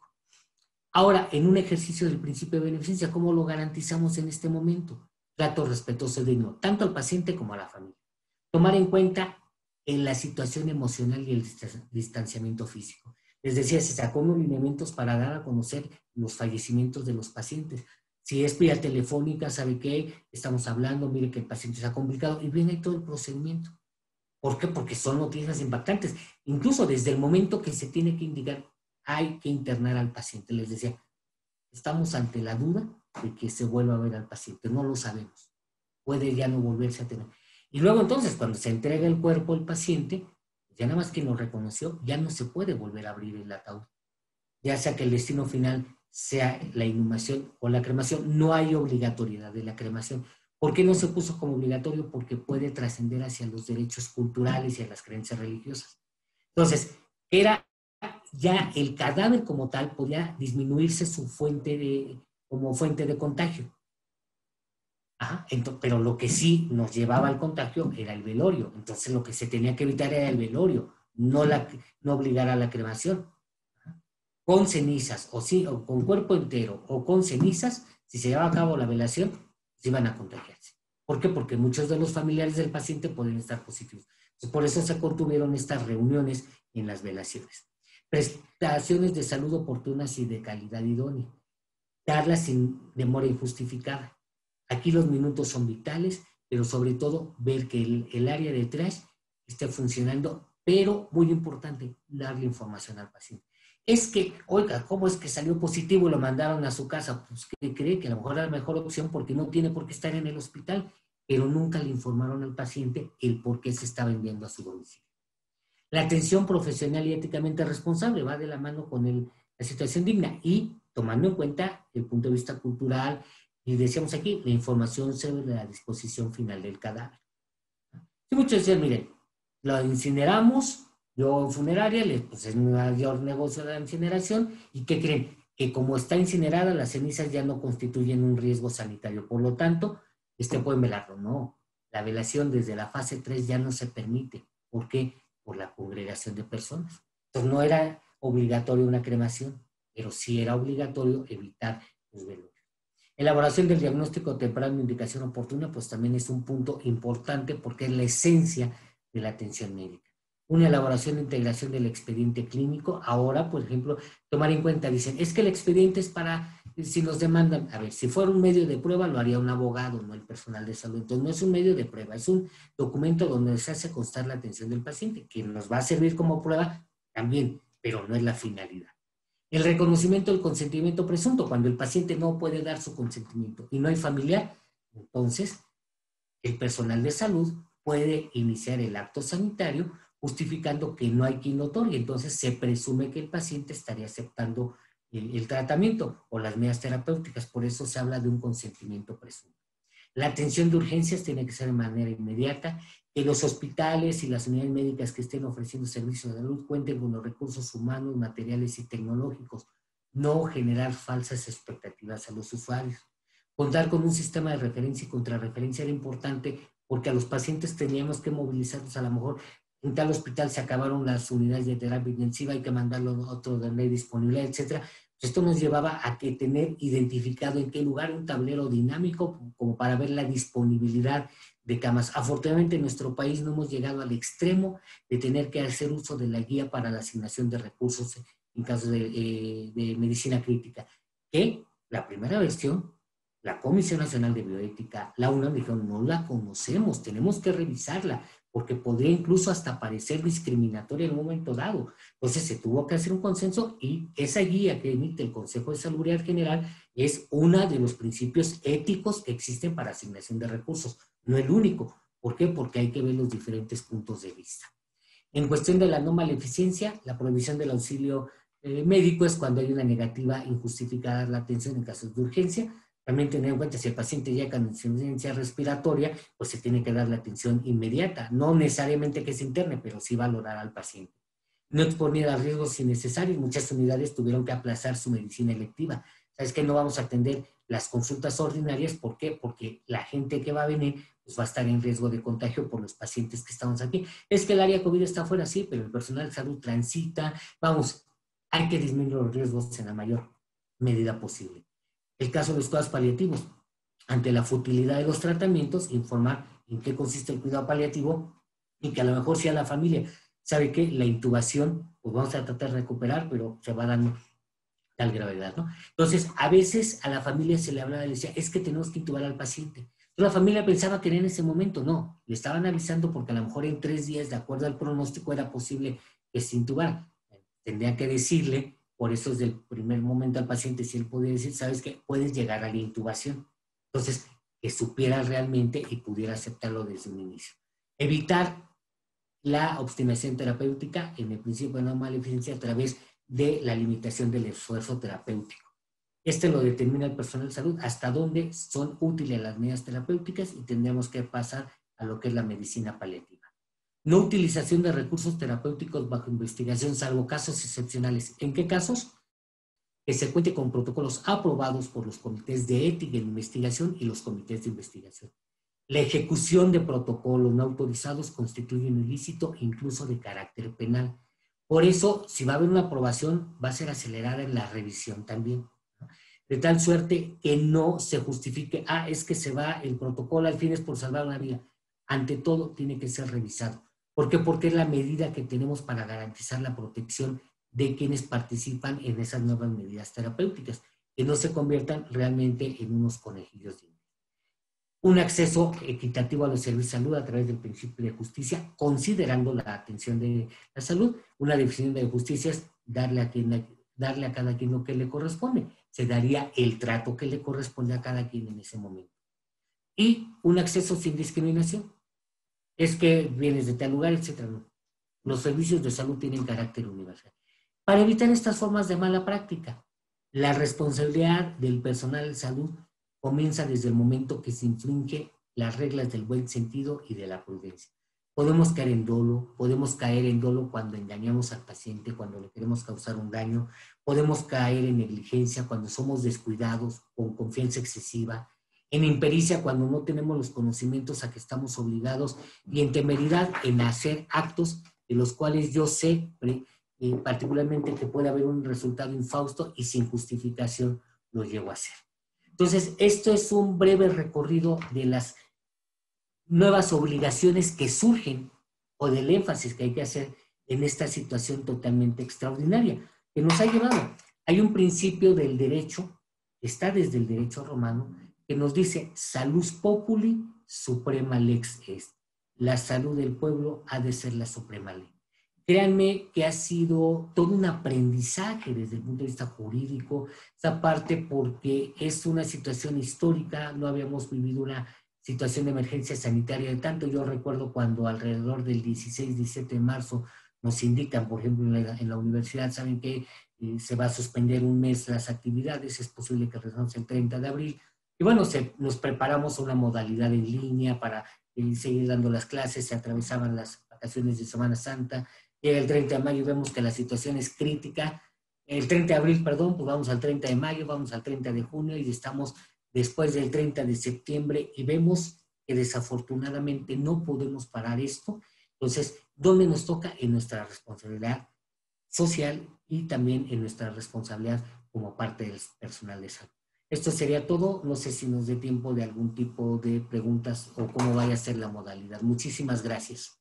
Ahora, en un ejercicio del principio de beneficencia, ¿cómo lo garantizamos en este momento? Trato respetuoso y digno, tanto al paciente como a la familia. Tomar en cuenta en la situación emocional y el distanciamiento físico. Les decía, se sacó unos lineamientos para dar a conocer los fallecimientos de los pacientes. Si es vía telefónica, ¿sabe qué? Estamos hablando, mire que el paciente se ha complicado y viene ahí todo el procedimiento. ¿Por qué? Porque son noticias impactantes. Incluso desde el momento que se tiene que indicar, hay que internar al paciente. Les decía, estamos ante la duda de que se vuelva a ver al paciente. No lo sabemos. Puede ya no volverse a tener. Y luego entonces, cuando se entrega el cuerpo al paciente, ya nada más que lo reconoció, ya no se puede volver a abrir el ataúd. Ya sea que el destino final sea la inhumación o la cremación, no hay obligatoriedad de la cremación. ¿Por qué no se puso como obligatorio? Porque puede trascender hacia los derechos culturales y a las creencias religiosas. Entonces, era ya el cadáver como tal podía disminuirse su fuente de, como fuente de contagio. Ajá, entonces, pero lo que sí nos llevaba al contagio era el velorio. Entonces lo que se tenía que evitar era el velorio, no, la, no obligar a la cremación. Ajá. Con cenizas, o, sí, o con cuerpo entero, o con cenizas, si se llevaba a cabo la velación, se iban a contagiarse. ¿Por qué? Porque muchos de los familiares del paciente pueden estar positivos. Entonces, por eso se contuvieron estas reuniones en las velaciones. Prestaciones de salud oportunas y de calidad idónea. Darlas sin demora injustificada. Aquí los minutos son vitales, pero sobre todo ver que el, el área de triage esté funcionando, pero muy importante, darle información al paciente. Es que, oiga, ¿cómo es que salió positivo y lo mandaron a su casa? Pues que cree que a lo mejor era la mejor opción porque no tiene por qué estar en el hospital, pero nunca le informaron al paciente el por qué se estaba enviando a su domicilio. La atención profesional y éticamente responsable va de la mano con el, la situación digna y tomando en cuenta el punto de vista cultural. Y decíamos aquí, la información sobre la disposición final del cadáver. Si muchos decían, miren, lo incineramos, yo funeraria, pues es un mayor negocio de la incineración, ¿y qué creen? Que como está incinerada, las cenizas ya no constituyen un riesgo sanitario, por lo tanto, este pueden velarlo. No, la velación desde la fase tres ya no se permite. ¿Por qué? Por la congregación de personas. Entonces no era obligatorio una cremación, pero sí era obligatorio evitar los velorios. Elaboración del diagnóstico temprano de indicación oportuna, pues también es un punto importante porque es la esencia de la atención médica. Una elaboración de integración del expediente clínico. Ahora, por ejemplo, tomar en cuenta, dicen, es que el expediente es para, si nos demandan, a ver, si fuera un medio de prueba lo haría un abogado, no el personal de salud. Entonces no es un medio de prueba, es un documento donde se hace constar la atención del paciente, que nos va a servir como prueba también, pero no es la finalidad. El reconocimiento del consentimiento presunto, cuando el paciente no puede dar su consentimiento y no hay familiar, entonces el personal de salud puede iniciar el acto sanitario justificando que no hay quien lo otorgue. Entonces se presume que el paciente estaría aceptando el, el tratamiento o las medidas terapéuticas. Por eso se habla de un consentimiento presunto. La atención de urgencias tiene que ser de manera inmediata. Que los hospitales y las unidades médicas que estén ofreciendo servicios de salud cuenten con los recursos humanos, materiales y tecnológicos. No generar falsas expectativas a los usuarios. Contar con un sistema de referencia y contrarreferencia era importante porque a los pacientes teníamos que movilizarlos. A lo mejor en tal hospital se acabaron las unidades de terapia intensiva, hay que mandarlo a otro donde hay disponibilidad, etcétera. Esto nos llevaba a que tener identificado en qué lugar un tablero dinámico como para ver la disponibilidad de camas. Afortunadamente en nuestro país no hemos llegado al extremo de tener que hacer uso de la guía para la asignación de recursos en casos de, eh, de medicina crítica, que la primera versión, la Comisión Nacional de Bioética, la UNAM, dijeron, no la conocemos, tenemos que revisarla, porque podría incluso hasta parecer discriminatoria en un momento dado. Entonces se tuvo que hacer un consenso y esa guía que emite el Consejo de Salubridad General es uno de los principios éticos que existen para asignación de recursos, no el único. ¿Por qué? Porque hay que ver los diferentes puntos de vista. En cuestión de la no maleficencia, la prohibición del auxilio eh, médico es cuando hay una negativa injustificada a la atención en casos de urgencia. También tener en cuenta si el paciente llega con insuficiencia respiratoria, pues se tiene que dar la atención inmediata. No necesariamente que se interne, pero sí valorar al paciente. No exponer a riesgos innecesarios. Muchas unidades tuvieron que aplazar su medicina electiva. ¿Sabes qué? No vamos a atender las consultas ordinarias. ¿Por qué? Porque la gente que va a venir pues va a estar en riesgo de contagio por los pacientes que estamos aquí. Es que el área COVID está afuera, sí, pero el personal de salud transita. Vamos, hay que disminuir los riesgos en la mayor medida posible. El caso de los cuidados paliativos. Ante la futilidad de los tratamientos, informar en qué consiste el cuidado paliativo y que a lo mejor si a la familia sabe que la intubación, pues vamos a tratar de recuperar, pero se va dando tal gravedad, ¿no? Entonces, a veces a la familia se le hablaba y le decía, es que tenemos que intubar al paciente. Entonces, la familia pensaba que en ese momento no, le estaban avisando porque a lo mejor en tres días, de acuerdo al pronóstico, era posible que se intubara. Tendría que decirle. Por eso desde el primer momento al paciente, si él podía decir, sabes que puedes llegar a la intubación. Entonces, que supiera realmente y pudiera aceptarlo desde un inicio. Evitar la obstinación terapéutica en el principio de no maleficencia a través de la limitación del esfuerzo terapéutico. Este lo determina el personal de salud, hasta dónde son útiles las medidas terapéuticas y tendremos que pasar a lo que es la medicina paliativa. No utilización de recursos terapéuticos bajo investigación, salvo casos excepcionales. ¿En qué casos? Que se cuente con protocolos aprobados por los comités de ética en investigación y los comités de investigación. La ejecución de protocolos no autorizados constituye un ilícito incluso de carácter penal. Por eso, si va a haber una aprobación, va a ser acelerada en la revisión también, ¿no? De tal suerte que no se justifique, ah, es que se va el protocolo, al fin es por salvar una vida. Ante todo, tiene que ser revisado. ¿Por qué? Porque es la medida que tenemos para garantizar la protección de quienes participan en esas nuevas medidas terapéuticas, que no se conviertan realmente en unos conejillos de indias. Un acceso equitativo a los servicios de salud a través del principio de justicia, considerando la atención de la salud. Una definición de justicia es darle a, quien, darle a cada quien lo que le corresponde. Se daría el trato que le corresponde a cada quien en ese momento. Y un acceso sin discriminación. Es que vienes de tal lugar, etcétera. No. Los servicios de salud tienen carácter universal. Para evitar estas formas de mala práctica, la responsabilidad del personal de salud comienza desde el momento que se infringe las reglas del buen sentido y de la prudencia. Podemos caer en dolo, podemos caer en dolo cuando engañamos al paciente, cuando le queremos causar un daño, podemos caer en negligencia cuando somos descuidados, con confianza excesiva, en impericia cuando no tenemos los conocimientos a que estamos obligados y en temeridad en hacer actos de los cuales yo sé eh, particularmente que puede haber un resultado infausto y sin justificación lo llevo a hacer. Entonces, esto es un breve recorrido de las nuevas obligaciones que surgen o del énfasis que hay que hacer en esta situación totalmente extraordinaria que nos ha llevado. Hay un principio del derecho, está desde el derecho romano, que nos dice salus populi suprema lex est. La salud del pueblo ha de ser la suprema ley. Créanme que ha sido todo un aprendizaje desde el punto de vista jurídico, esa parte porque es una situación histórica, no habíamos vivido una situación de emergencia sanitaria de tanto. Yo recuerdo cuando alrededor del dieciséis, diecisiete de marzo nos indican, por ejemplo, en la, en la universidad, saben que eh, se va a suspender un mes las actividades, es posible que regresemos el treinta de abril. Y bueno, se, nos preparamos a una modalidad en línea para eh, seguir dando las clases, se atravesaban las vacaciones de Semana Santa. Llega el treinta de mayo y vemos que la situación es crítica. El treinta de abril, perdón, pues vamos al treinta de mayo, vamos al treinta de junio y estamos después del treinta de septiembre y vemos que desafortunadamente no podemos parar esto. Entonces, ¿dónde nos toca? En nuestra responsabilidad social y también en nuestra responsabilidad como parte del personal de salud. Esto sería todo. No sé si nos dé tiempo de algún tipo de preguntas o cómo vaya a ser la modalidad. Muchísimas gracias.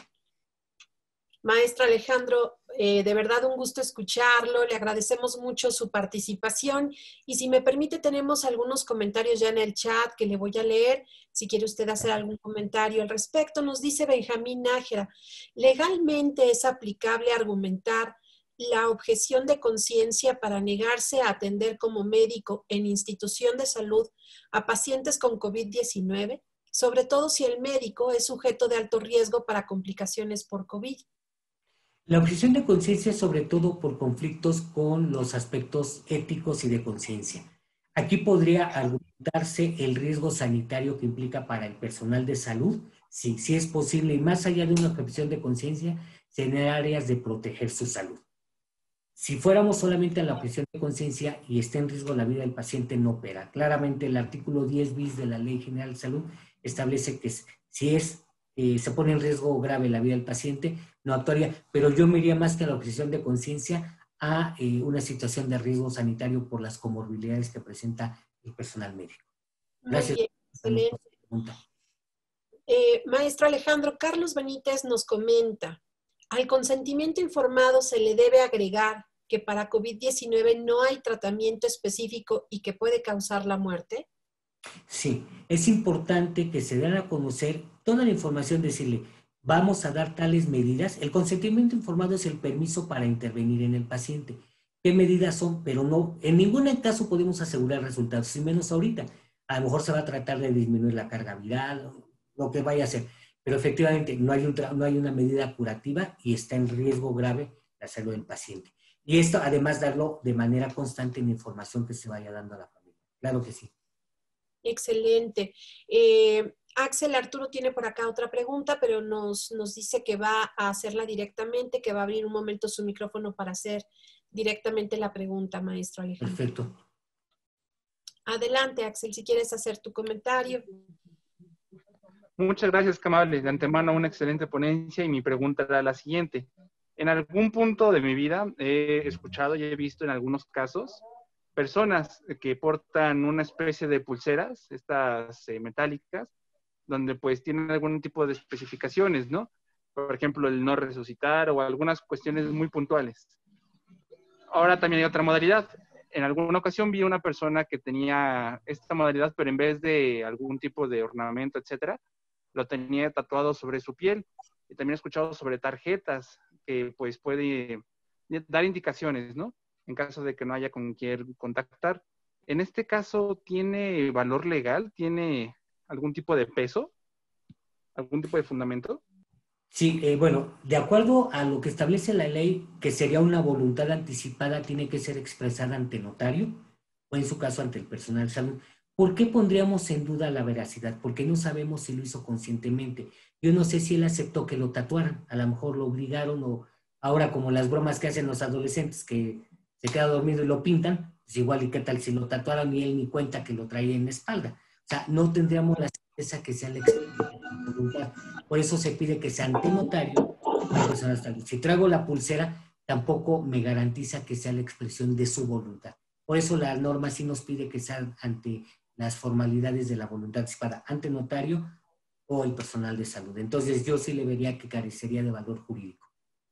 Maestro Alejandro, eh, de verdad un gusto escucharlo, le agradecemos mucho su participación y si me permite tenemos algunos comentarios ya en el chat que le voy a leer, si quiere usted hacer algún comentario al respecto. Nos dice Benjamín Nájera, ¿legalmente es aplicable argumentar la objeción de conciencia para negarse a atender como médico en institución de salud a pacientes con COVID diecinueve? Sobre todo si el médico es sujeto de alto riesgo para complicaciones por COVID. La objeción de conciencia es sobre todo por conflictos con los aspectos éticos y de conciencia. Aquí podría argumentarse el riesgo sanitario que implica para el personal de salud, sí, sí es posible, y más allá de una objeción de conciencia, tener áreas de proteger su salud. Si fuéramos solamente a la objeción de conciencia y está en riesgo la vida del paciente, no opera. Claramente el artículo diez bis de la Ley General de Salud establece que si es, eh, se pone en riesgo grave la vida del paciente, no actuaría, pero yo me iría más que a la objeción de conciencia a eh, una situación de riesgo sanitario por las comorbilidades que presenta el personal médico. Gracias. Muy bien, excelente. Eh, maestro Alejandro, Carlos Benítez nos comenta, al consentimiento informado se le debe agregar que para COVID diecinueve no hay tratamiento específico y que puede causar la muerte. Sí, es importante que se den a conocer toda la información, decirle, vamos a dar tales medidas. El consentimiento informado es el permiso para intervenir en el paciente. ¿Qué medidas son? Pero no, en ningún caso podemos asegurar resultados, y menos ahorita. A lo mejor se va a tratar de disminuir la carga viral, lo que vaya a hacer. Pero efectivamente no hay, un no hay una medida curativa y está en riesgo grave la salud del paciente. Y esto además darlo de manera constante en la información que se vaya dando a la familia. Claro que sí. Excelente. Eh, Axel Arturo tiene por acá otra pregunta, pero nos, nos dice que va a hacerla directamente, que va a abrir un momento su micrófono para hacer directamente la pregunta, maestro Alejandro. Perfecto. Adelante, Axel, si quieres hacer tu comentario. Muchas gracias, Camale. De antemano, una excelente ponencia y mi pregunta era la siguiente. En algún punto de mi vida he escuchado y he visto en algunos casos personas que portan una especie de pulseras, estas eh, metálicas, donde pues tienen algún tipo de especificaciones, ¿no? Por ejemplo, el no resucitar o algunas cuestiones muy puntuales. Ahora también hay otra modalidad. En alguna ocasión vi una persona que tenía esta modalidad, pero en vez de algún tipo de ornamento, etcétera, lo tenía tatuado sobre su piel. Y también he escuchado sobre tarjetas que pues puede dar indicaciones, ¿no? En caso de que no haya con quien contactar. En este caso, ¿tiene valor legal? ¿Tiene algún tipo de peso? ¿Algún tipo de fundamento? Sí, eh, bueno, de acuerdo a lo que establece la ley, que sería una voluntad anticipada, tiene que ser expresada ante notario o en su caso ante el personal de salud. ¿Por qué pondríamos en duda la veracidad? Porque no sabemos si lo hizo conscientemente. Yo no sé si él aceptó que lo tatuaran, a lo mejor lo obligaron o ahora como las bromas que hacen los adolescentes que se queda dormido y lo pintan, pues igual y qué tal si lo tatuaron y él ni cuenta que lo traía en la espalda. O sea, no tendríamos la certeza que sea la expresión de voluntad. Por eso se pide que sea ante notario. Si traigo la pulsera, tampoco me garantiza que sea la expresión de su voluntad. Por eso la norma sí nos pide que sea ante las formalidades de la voluntad anticipada, ante notario o el personal de salud. Entonces yo sí le vería que carecería de valor jurídico.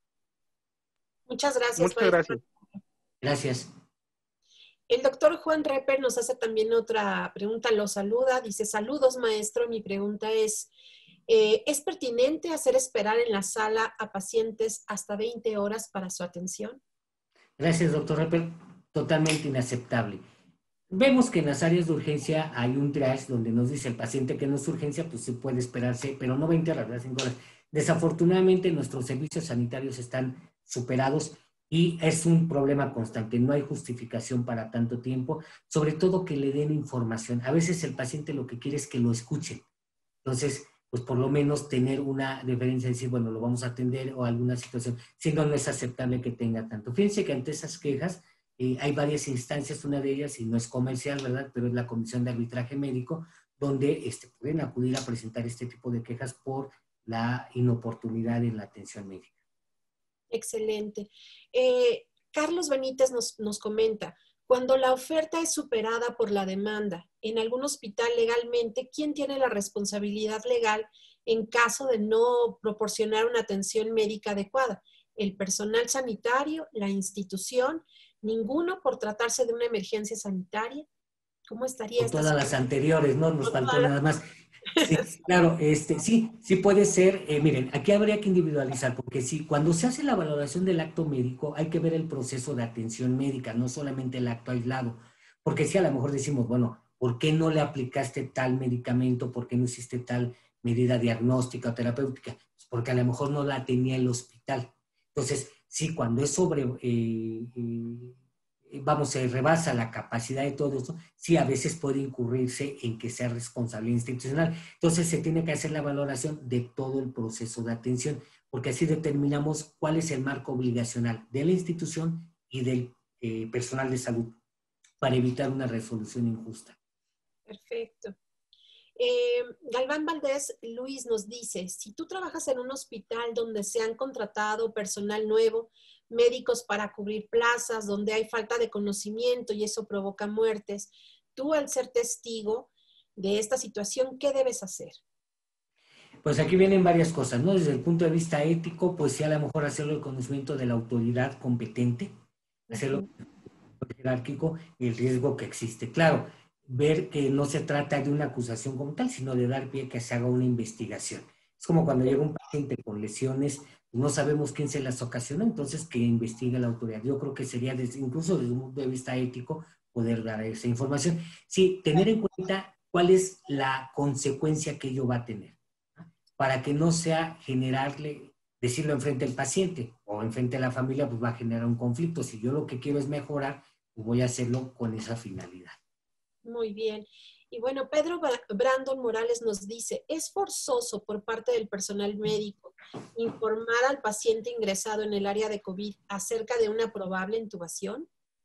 Muchas gracias, Muchas maestro. gracias. Gracias. El doctor Juan Reper nos hace también otra pregunta, lo saluda, dice, saludos maestro, mi pregunta es, eh, ¿es pertinente hacer esperar en la sala a pacientes hasta veinte horas para su atención? Gracias, doctor Reper, totalmente inaceptable. Vemos que en las áreas de urgencia hay un triage donde nos dice el paciente que no es urgencia, pues sí puede esperarse, pero no veinte horas, cinco horas. Desafortunadamente nuestros servicios sanitarios están superados y es un problema constante, no hay justificación para tanto tiempo, sobre todo que le den información. A veces el paciente lo que quiere es que lo escuchen. Entonces, pues por lo menos tener una deferencia, decir, bueno, lo vamos a atender o alguna situación, si no, no es aceptable que tenga tanto. Fíjense que ante esas quejas, Eh, hay varias instancias, una de ellas, y no es comercial, ¿verdad?, pero es la Comisión de Arbitraje Médico, donde este, pueden acudir a presentar este tipo de quejas por la inoportunidad en la atención médica. Excelente. Eh, Carlos Benítez nos, nos comenta, cuando la oferta es superada por la demanda en algún hospital legalmente, ¿quién tiene la responsabilidad legal en caso de no proporcionar una atención médica adecuada? ¿El personal sanitario, la institución, ninguno por tratarse de una emergencia sanitaria? ¿Cómo estaría O esta todas las situación? anteriores, ¿no? Nos faltó nada más. Sí, claro, este, sí, sí puede ser. Eh, miren, aquí habría que individualizar, porque sí, cuando se hace la valoración del acto médico, hay que ver el proceso de atención médica, no solamente el acto aislado. Porque si a lo mejor decimos, bueno, ¿por qué no le aplicaste tal medicamento? ¿Por qué no hiciste tal medida diagnóstica o terapéutica? Pues porque a lo mejor no la tenía el hospital. Entonces, sí, cuando es sobre, eh, eh, vamos, se rebasa la capacidad de todo esto, sí, a veces puede incurrirse en que sea responsabilidad institucional. Entonces, se tiene que hacer la valoración de todo el proceso de atención, porque así determinamos cuál es el marco obligacional de la institución y del eh, personal de salud para evitar una resolución injusta. Perfecto. Eh, Galván Valdés Luis nos dice, si tú trabajas en un hospital donde se han contratado personal nuevo, médicos para cubrir plazas, donde hay falta de conocimiento y eso provoca muertes, tú al ser testigo de esta situación, ¿qué debes hacer? Pues aquí vienen varias cosas, ¿no? Desde el punto de vista ético, pues sí, a lo mejor hacerlo el conocimiento de la autoridad competente, hacerlo jerárquico y el riesgo que existe. Claro, ver que no se trata de una acusación como tal, sino de dar pie a que se haga una investigación. Es como cuando llega un paciente con lesiones, no sabemos quién se las ocasionó, entonces que investigue la autoridad. Yo creo que sería, desde, incluso desde un punto de vista ético, poder dar esa información. Sí, tener en cuenta cuál es la consecuencia que ello va a tener, ¿no? Para que no sea generarle, decirlo enfrente del paciente o enfrente de la familia, pues va a generar un conflicto. Si yo lo que quiero es mejorar, voy a hacerlo con esa finalidad. Muy bien. Y bueno, Pedro Brandon Morales nos dice, ¿es forzoso por parte del personal médico informar al paciente ingresado en el área de COVID acerca de una probable intubación?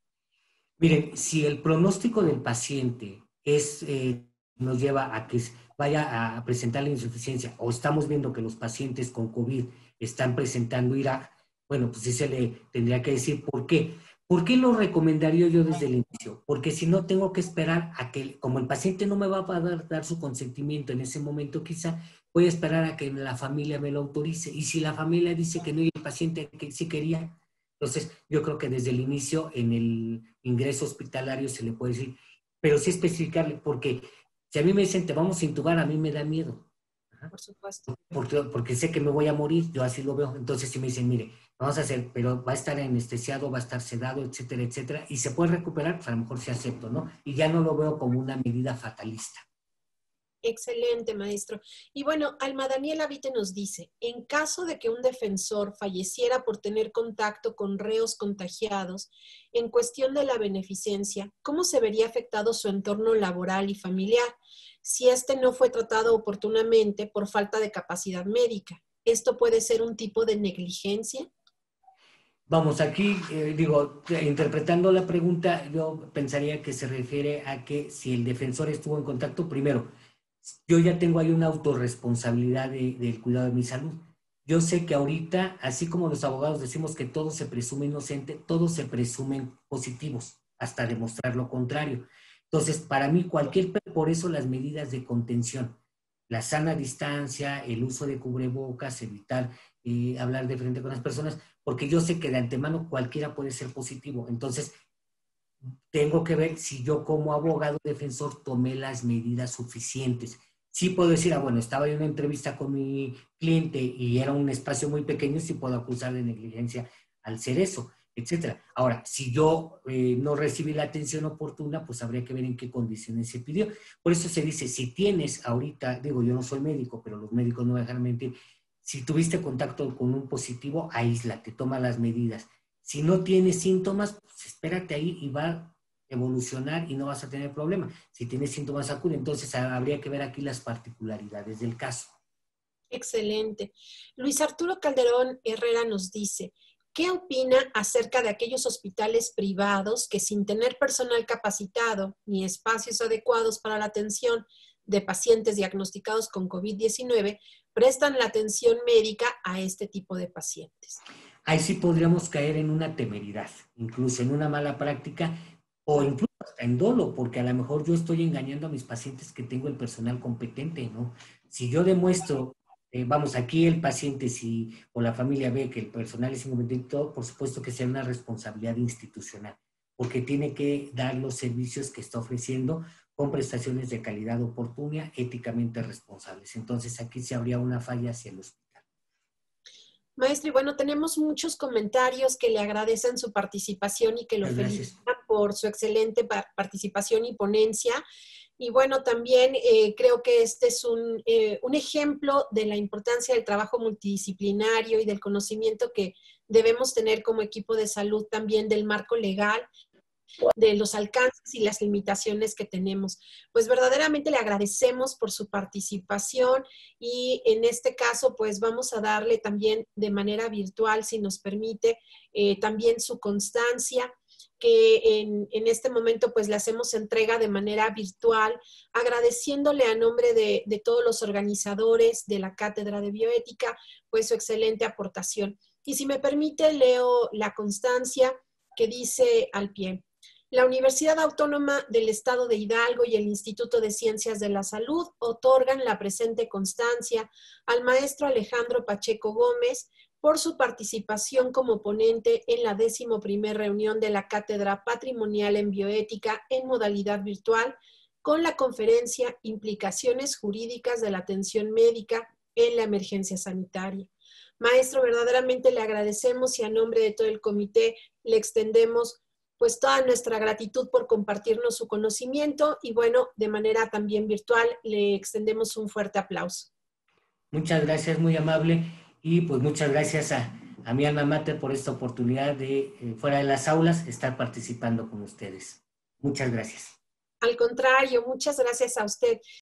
Miren, si el pronóstico del paciente es, eh, nos lleva a que vaya a presentar la insuficiencia o estamos viendo que los pacientes con COVID están presentando I R A C, bueno, pues sí se le tendría que decir por qué. ¿Por qué lo recomendaría yo desde el inicio? Porque si no tengo que esperar a que, como el paciente no me va a dar, dar su consentimiento en ese momento quizá, voy a esperar a que la familia me lo autorice. Y si la familia dice que no y el paciente que sí quería, entonces yo creo que desde el inicio en el ingreso hospitalario se le puede decir, pero sí especificarle, porque si a mí me dicen te vamos a intubar, a mí me da miedo. Por supuesto. Porque, porque sé que me voy a morir, yo así lo veo. Entonces si me dicen, mire, vamos a hacer, pero va a estar anestesiado, va a estar sedado, etcétera, etcétera, y se puede recuperar, pues a lo mejor sí acepto, ¿no? Y ya no lo veo como una medida fatalista. Excelente, maestro. Y bueno, Alma Daniela Vite nos dice, en caso de que un defensor falleciera por tener contacto con reos contagiados, en cuestión de la beneficencia, ¿cómo se vería afectado su entorno laboral y familiar si éste no fue tratado oportunamente por falta de capacidad médica? ¿Esto puede ser un tipo de negligencia? Vamos, aquí, eh, digo, interpretando la pregunta, yo pensaría que se refiere a que si el defensor estuvo en contacto, primero, yo ya tengo ahí una autorresponsabilidad de, del cuidado de mi salud. Yo sé que ahorita, así como los abogados decimos que todo se presume inocente, todos se presumen positivos, hasta demostrar lo contrario. Entonces, para mí, cualquier, por eso las medidas de contención, la sana distancia, el uso de cubrebocas, evitar eh, hablar de frente con las personas, porque yo sé que de antemano cualquiera puede ser positivo. Entonces, tengo que ver si yo como abogado defensor tomé las medidas suficientes. Sí puedo decir, ah, bueno, estaba en una entrevista con mi cliente y era un espacio muy pequeño, sí puedo acusar de negligencia al ser eso, etcétera. Ahora, si yo eh, no recibí la atención oportuna, pues habría que ver en qué condiciones se pidió. Por eso se dice, si tienes ahorita, digo, yo no soy médico, pero los médicos no me dejan mentir, si tuviste contacto con un positivo, aíslate, toma las medidas. Si no tienes síntomas, pues espérate ahí y va a evolucionar y no vas a tener problema. Si tienes síntomas, acude. Entonces habría que ver aquí las particularidades del caso. Excelente. Luis Arturo Calderón Herrera nos dice, ¿qué opina acerca de aquellos hospitales privados que sin tener personal capacitado ni espacios adecuados para la atención de pacientes diagnosticados con COVID diecinueve, prestan la atención médica a este tipo de pacientes? Ahí sí podríamos caer en una temeridad, incluso en una mala práctica o incluso hasta en dolo, porque a lo mejor yo estoy engañando a mis pacientes que tengo el personal competente, ¿no? Si yo demuestro, eh, vamos, aquí el paciente si, o la familia ve que el personal es incompetente, por supuesto que sea una responsabilidad institucional, porque tiene que dar los servicios que está ofreciendo con prestaciones de calidad oportuna, éticamente responsables. Entonces aquí sí habría una falla hacia el hospital. Maestro, y bueno, tenemos muchos comentarios que le agradecen su participación y que lo felicitan por su excelente participación y ponencia. Y bueno, también eh, creo que este es un, eh, un ejemplo de la importancia del trabajo multidisciplinario y del conocimiento que debemos tener como equipo de salud, también del marco legal, de los alcances y las limitaciones que tenemos. Pues verdaderamente le agradecemos por su participación y en este caso pues vamos a darle también de manera virtual, si nos permite, eh, también su constancia, que en, en este momento pues le hacemos entrega de manera virtual, agradeciéndole a nombre de, de todos los organizadores de la Cátedra de Bioética pues su excelente aportación. Y si me permite, leo la constancia que dice al pie: la Universidad Autónoma del Estado de Hidalgo y el Instituto de Ciencias de la Salud otorgan la presente constancia al maestro Alejandro Pacheco Gómez por su participación como ponente en la décimo primer reunión de la Cátedra Patrimonial en Bioética en modalidad virtual con la conferencia Implicaciones Jurídicas de la Atención Médica en la Emergencia Sanitaria. Maestro, verdaderamente le agradecemos y a nombre de todo el comité le extendemos pues toda nuestra gratitud por compartirnos su conocimiento y bueno, de manera también virtual le extendemos un fuerte aplauso. Muchas gracias, muy amable, y pues muchas gracias a, a mi alma mater por esta oportunidad de, eh, fuera de las aulas, estar participando con ustedes. Muchas gracias. Al contrario, muchas gracias a usted.